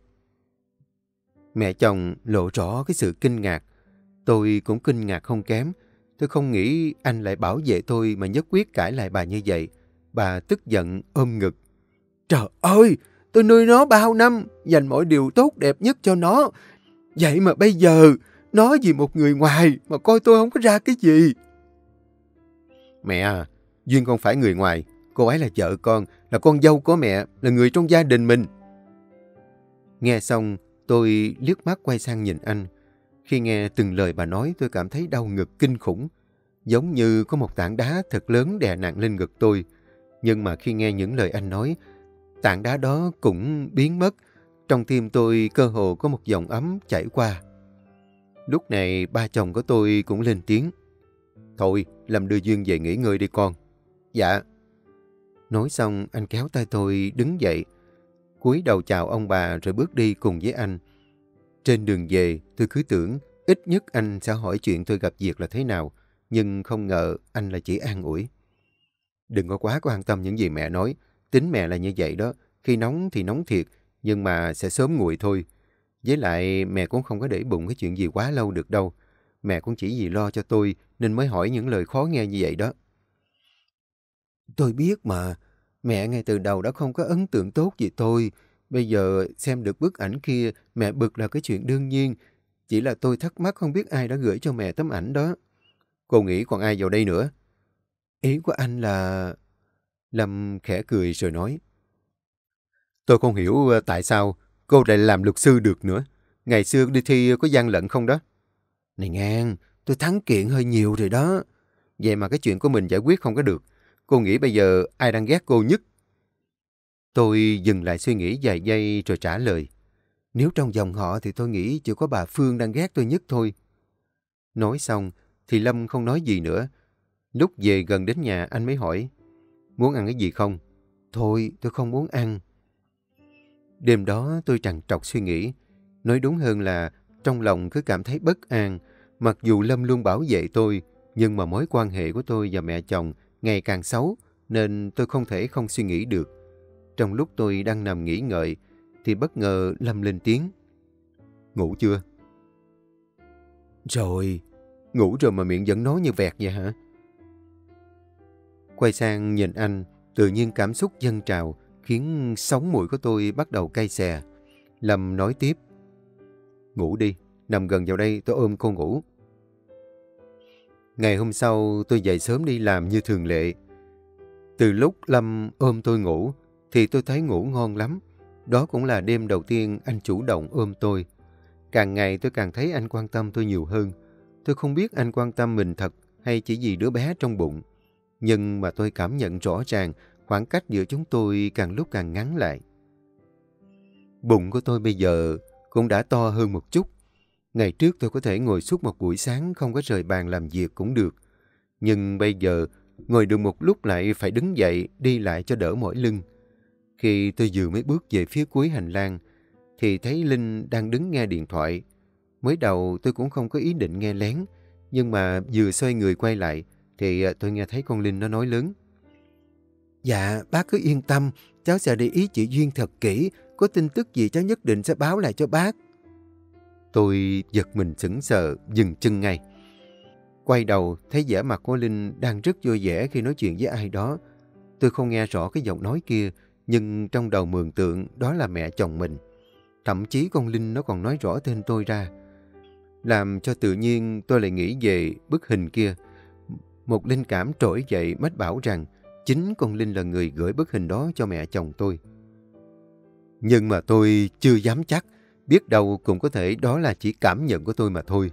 Mẹ chồng lộ rõ cái sự kinh ngạc. Tôi cũng kinh ngạc không kém. Tôi không nghĩ anh lại bảo vệ tôi mà nhất quyết cãi lại bà như vậy. Bà tức giận ôm ngực. Trời ơi! Tôi nuôi nó bao năm, dành mọi điều tốt đẹp nhất cho nó. Vậy mà bây giờ, nó vì một người ngoài mà coi tôi không có ra cái gì. Mẹ à, Duyên không phải người ngoài. Cô ấy là vợ con, là con dâu của mẹ, là người trong gia đình mình. Nghe xong, tôi liếc mắt quay sang nhìn anh. Khi nghe từng lời bà nói, tôi cảm thấy đau ngực kinh khủng. Giống như có một tảng đá thật lớn đè nặng lên ngực tôi. Nhưng mà khi nghe những lời anh nói, tảng đá đó cũng biến mất. Trong tim tôi cơ hồ có một dòng ấm chảy qua. Lúc này ba chồng của tôi cũng lên tiếng. Thôi, Lâm đưa Duyên về nghỉ ngơi đi con. Dạ. Nói xong anh kéo tay tôi đứng dậy. Cúi đầu chào ông bà rồi bước đi cùng với anh. Trên đường về tôi cứ tưởng ít nhất anh sẽ hỏi chuyện tôi gặp việc là thế nào. Nhưng không ngờ anh là chỉ an ủi. Đừng có quá quan tâm những gì mẹ nói. Tính mẹ là như vậy đó. Khi nóng thì nóng thiệt, nhưng mà sẽ sớm nguội thôi. Với lại mẹ cũng không có để bụng cái chuyện gì quá lâu được đâu. Mẹ cũng chỉ vì lo cho tôi nên mới hỏi những lời khó nghe như vậy đó. Tôi biết mà. Mẹ ngay từ đầu đã không có ấn tượng tốt về tôi. Bây giờ xem được bức ảnh kia, mẹ bực là cái chuyện đương nhiên. Chỉ là tôi thắc mắc không biết ai đã gửi cho mẹ tấm ảnh đó. Cô nghĩ còn ai vào đây nữa? Ý của anh là... Lâm khẽ cười rồi nói. Tôi không hiểu tại sao cô lại làm luật sư được nữa. Ngày xưa đi thi có gian lận không đó? Này ngang, tôi thắng kiện hơi nhiều rồi đó. Vậy mà cái chuyện của mình giải quyết không có được. Cô nghĩ bây giờ ai đang ghét cô nhất? Tôi dừng lại suy nghĩ vài giây rồi trả lời. Nếu trong dòng họ thì tôi nghĩ chỉ có bà Phương đang ghét tôi nhất thôi. Nói xong thì Lâm không nói gì nữa. Lúc về gần đến nhà anh mới hỏi. Muốn ăn cái gì không? Thôi, tôi không muốn ăn. Đêm đó tôi trằn trọc suy nghĩ. Nói đúng hơn là trong lòng cứ cảm thấy bất an. Mặc dù Lâm luôn bảo vệ tôi, nhưng mà mối quan hệ của tôi và mẹ chồng ngày càng xấu, nên tôi không thể không suy nghĩ được. Trong lúc tôi đang nằm nghỉ ngợi, thì bất ngờ Lâm lên tiếng. Ngủ chưa? Rồi. Ngủ rồi mà miệng vẫn nói như vẹt vậy hả? Quay sang nhìn anh, tự nhiên cảm xúc dâng trào, khiến sống mũi của tôi bắt đầu cay xè. Lâm nói tiếp. Ngủ đi, nằm gần vào đây tôi ôm cô ngủ. Ngày hôm sau tôi dậy sớm đi làm như thường lệ. Từ lúc Lâm ôm tôi ngủ thì tôi thấy ngủ ngon lắm. Đó cũng là đêm đầu tiên anh chủ động ôm tôi. Càng ngày tôi càng thấy anh quan tâm tôi nhiều hơn. Tôi không biết anh quan tâm mình thật hay chỉ vì đứa bé trong bụng. Nhưng mà tôi cảm nhận rõ ràng khoảng cách giữa chúng tôi càng lúc càng ngắn lại. Bụng của tôi bây giờ cũng đã to hơn một chút. Ngày trước tôi có thể ngồi suốt một buổi sáng không có rời bàn làm việc cũng được. Nhưng bây giờ ngồi được một lúc lại phải đứng dậy đi lại cho đỡ mỏi lưng. Khi tôi vừa mới bước về phía cuối hành lang thì thấy Linh đang đứng nghe điện thoại. Mới đầu tôi cũng không có ý định nghe lén, nhưng mà vừa xoay người quay lại thì tôi nghe thấy con Linh nó nói lớn. Dạ, bác cứ yên tâm, cháu sẽ để ý chị Duyên thật kỹ, có tin tức gì cháu nhất định sẽ báo lại cho bác. Tôi giật mình sững sờ, dừng chân ngay. Quay đầu, thấy vẻ mặt của Linh đang rất vui vẻ khi nói chuyện với ai đó. Tôi không nghe rõ cái giọng nói kia, nhưng trong đầu mường tượng đó là mẹ chồng mình. Thậm chí con Linh nó còn nói rõ tên tôi ra. Làm cho tự nhiên tôi lại nghĩ về bức hình kia. Một linh cảm trỗi dậy mách bảo rằng chính con Linh là người gửi bức hình đó cho mẹ chồng tôi. Nhưng mà tôi chưa dám chắc, biết đâu cũng có thể đó là chỉ cảm nhận của tôi mà thôi.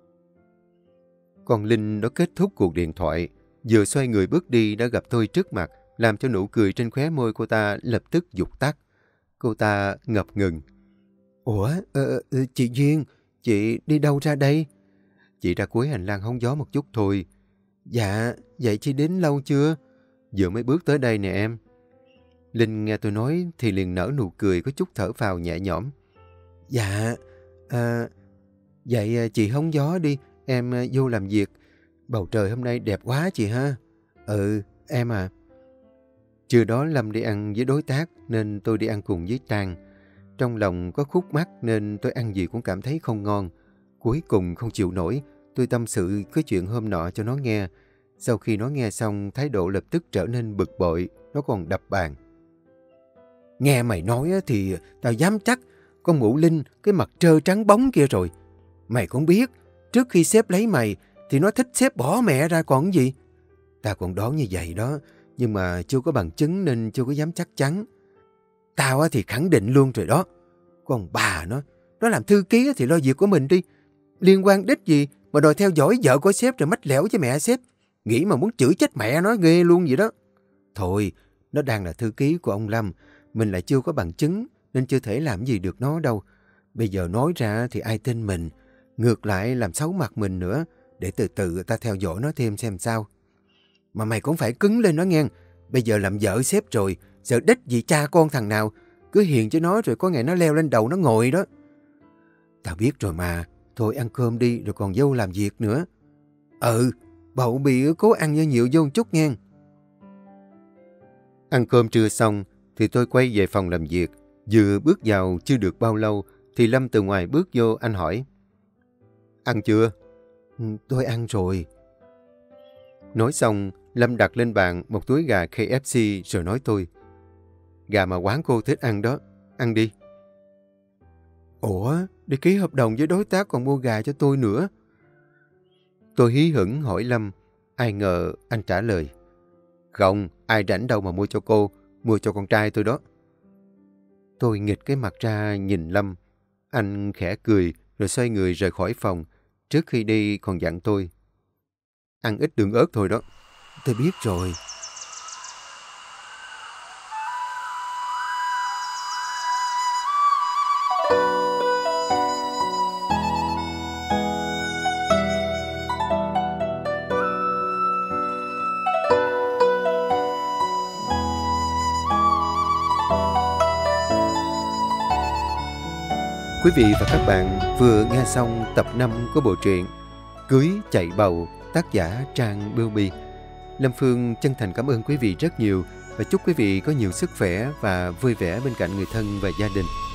Con Linh nó kết thúc cuộc điện thoại, vừa xoay người bước đi đã gặp tôi trước mặt, làm cho nụ cười trên khóe môi cô ta lập tức vụt tắt. Cô ta ngập ngừng. Ủa, ờ, chị Duyên, chị đi đâu ra đây? Chị ra cuối hành lang hóng gió một chút thôi. Dạ, vậy chị đến lâu chưa? Vừa mới bước tới đây nè em. Linh nghe tôi nói thì liền nở nụ cười có chút thở phào nhẹ nhõm. Dạ, à, vậy chị hóng gió đi, em vô làm việc. Bầu trời hôm nay đẹp quá chị ha. Ừ, em à. Trưa đó Lâm đi ăn với đối tác nên tôi đi ăn cùng với Trang. Trong lòng có khúc mắc nên tôi ăn gì cũng cảm thấy không ngon. Cuối cùng không chịu nổi, tôi tâm sự cái chuyện hôm nọ cho nó nghe. Sau khi nó nghe xong, thái độ lập tức trở nên bực bội, nó còn đập bàn. Nghe mày nói thì tao dám chắc con mụ Linh cái mặt trơ trắng bóng kia rồi. Mày cũng biết, trước khi sếp lấy mày thì nó thích sếp bỏ mẹ ra còn gì. Tao còn đoán như vậy đó, nhưng mà chưa có bằng chứng nên chưa có dám chắc chắn. Tao thì khẳng định luôn rồi đó. Còn bà nó, nó làm thư ký thì lo việc của mình đi. Liên quan đích gì mà đòi theo dõi vợ của sếp rồi mách lẻo với mẹ sếp. Nghĩ mà muốn chửi chết mẹ nó ghê luôn vậy đó. Thôi, nó đang là thư ký của ông Lâm. Mình lại chưa có bằng chứng nên chưa thể làm gì được nó đâu. Bây giờ nói ra thì ai tin mình. Ngược lại làm xấu mặt mình nữa. Để từ từ ta theo dõi nó thêm xem sao. Mà mày cũng phải cứng lên nó nghe. Bây giờ làm vợ sếp rồi, sợ đích gì cha con thằng nào. Cứ hiền cho nó rồi có ngày nó leo lên đầu nó ngồi đó. Tao biết rồi mà. Thôi ăn cơm đi rồi còn vô làm việc nữa. Ừ, bậu bì cố ăn cho nhiều vô một chút nghe. Ăn cơm trưa xong thì tôi quay về phòng làm việc. Vừa bước vào chưa được bao lâu thì Lâm từ ngoài bước vô, anh hỏi. Ăn chưa? Ừ, tôi ăn rồi. Nói xong, Lâm đặt lên bàn một túi gà K F C rồi nói tôi. Gà mà quán cô thích ăn đó, ăn đi. Ủa, đi ký hợp đồng với đối tác còn mua gà cho tôi nữa. Tôi hí hửng hỏi Lâm, ai ngờ anh trả lời. Không, ai rảnh đâu mà mua cho cô, mua cho con trai tôi đó. Tôi nghịch cái mặt ra nhìn Lâm. Anh khẽ cười rồi xoay người rời khỏi phòng. Trước khi đi còn dặn tôi. Ăn ít đường ớt thôi đó. Tôi biết rồi. Quý vị và các bạn vừa nghe xong tập năm của bộ truyện Cưới Chạy Bầu, tác giả Trang Bưu Bì. Lâm Phương chân thành cảm ơn quý vị rất nhiều Và chúc quý vị có nhiều sức khỏe và vui vẻ bên cạnh người thân và gia đình.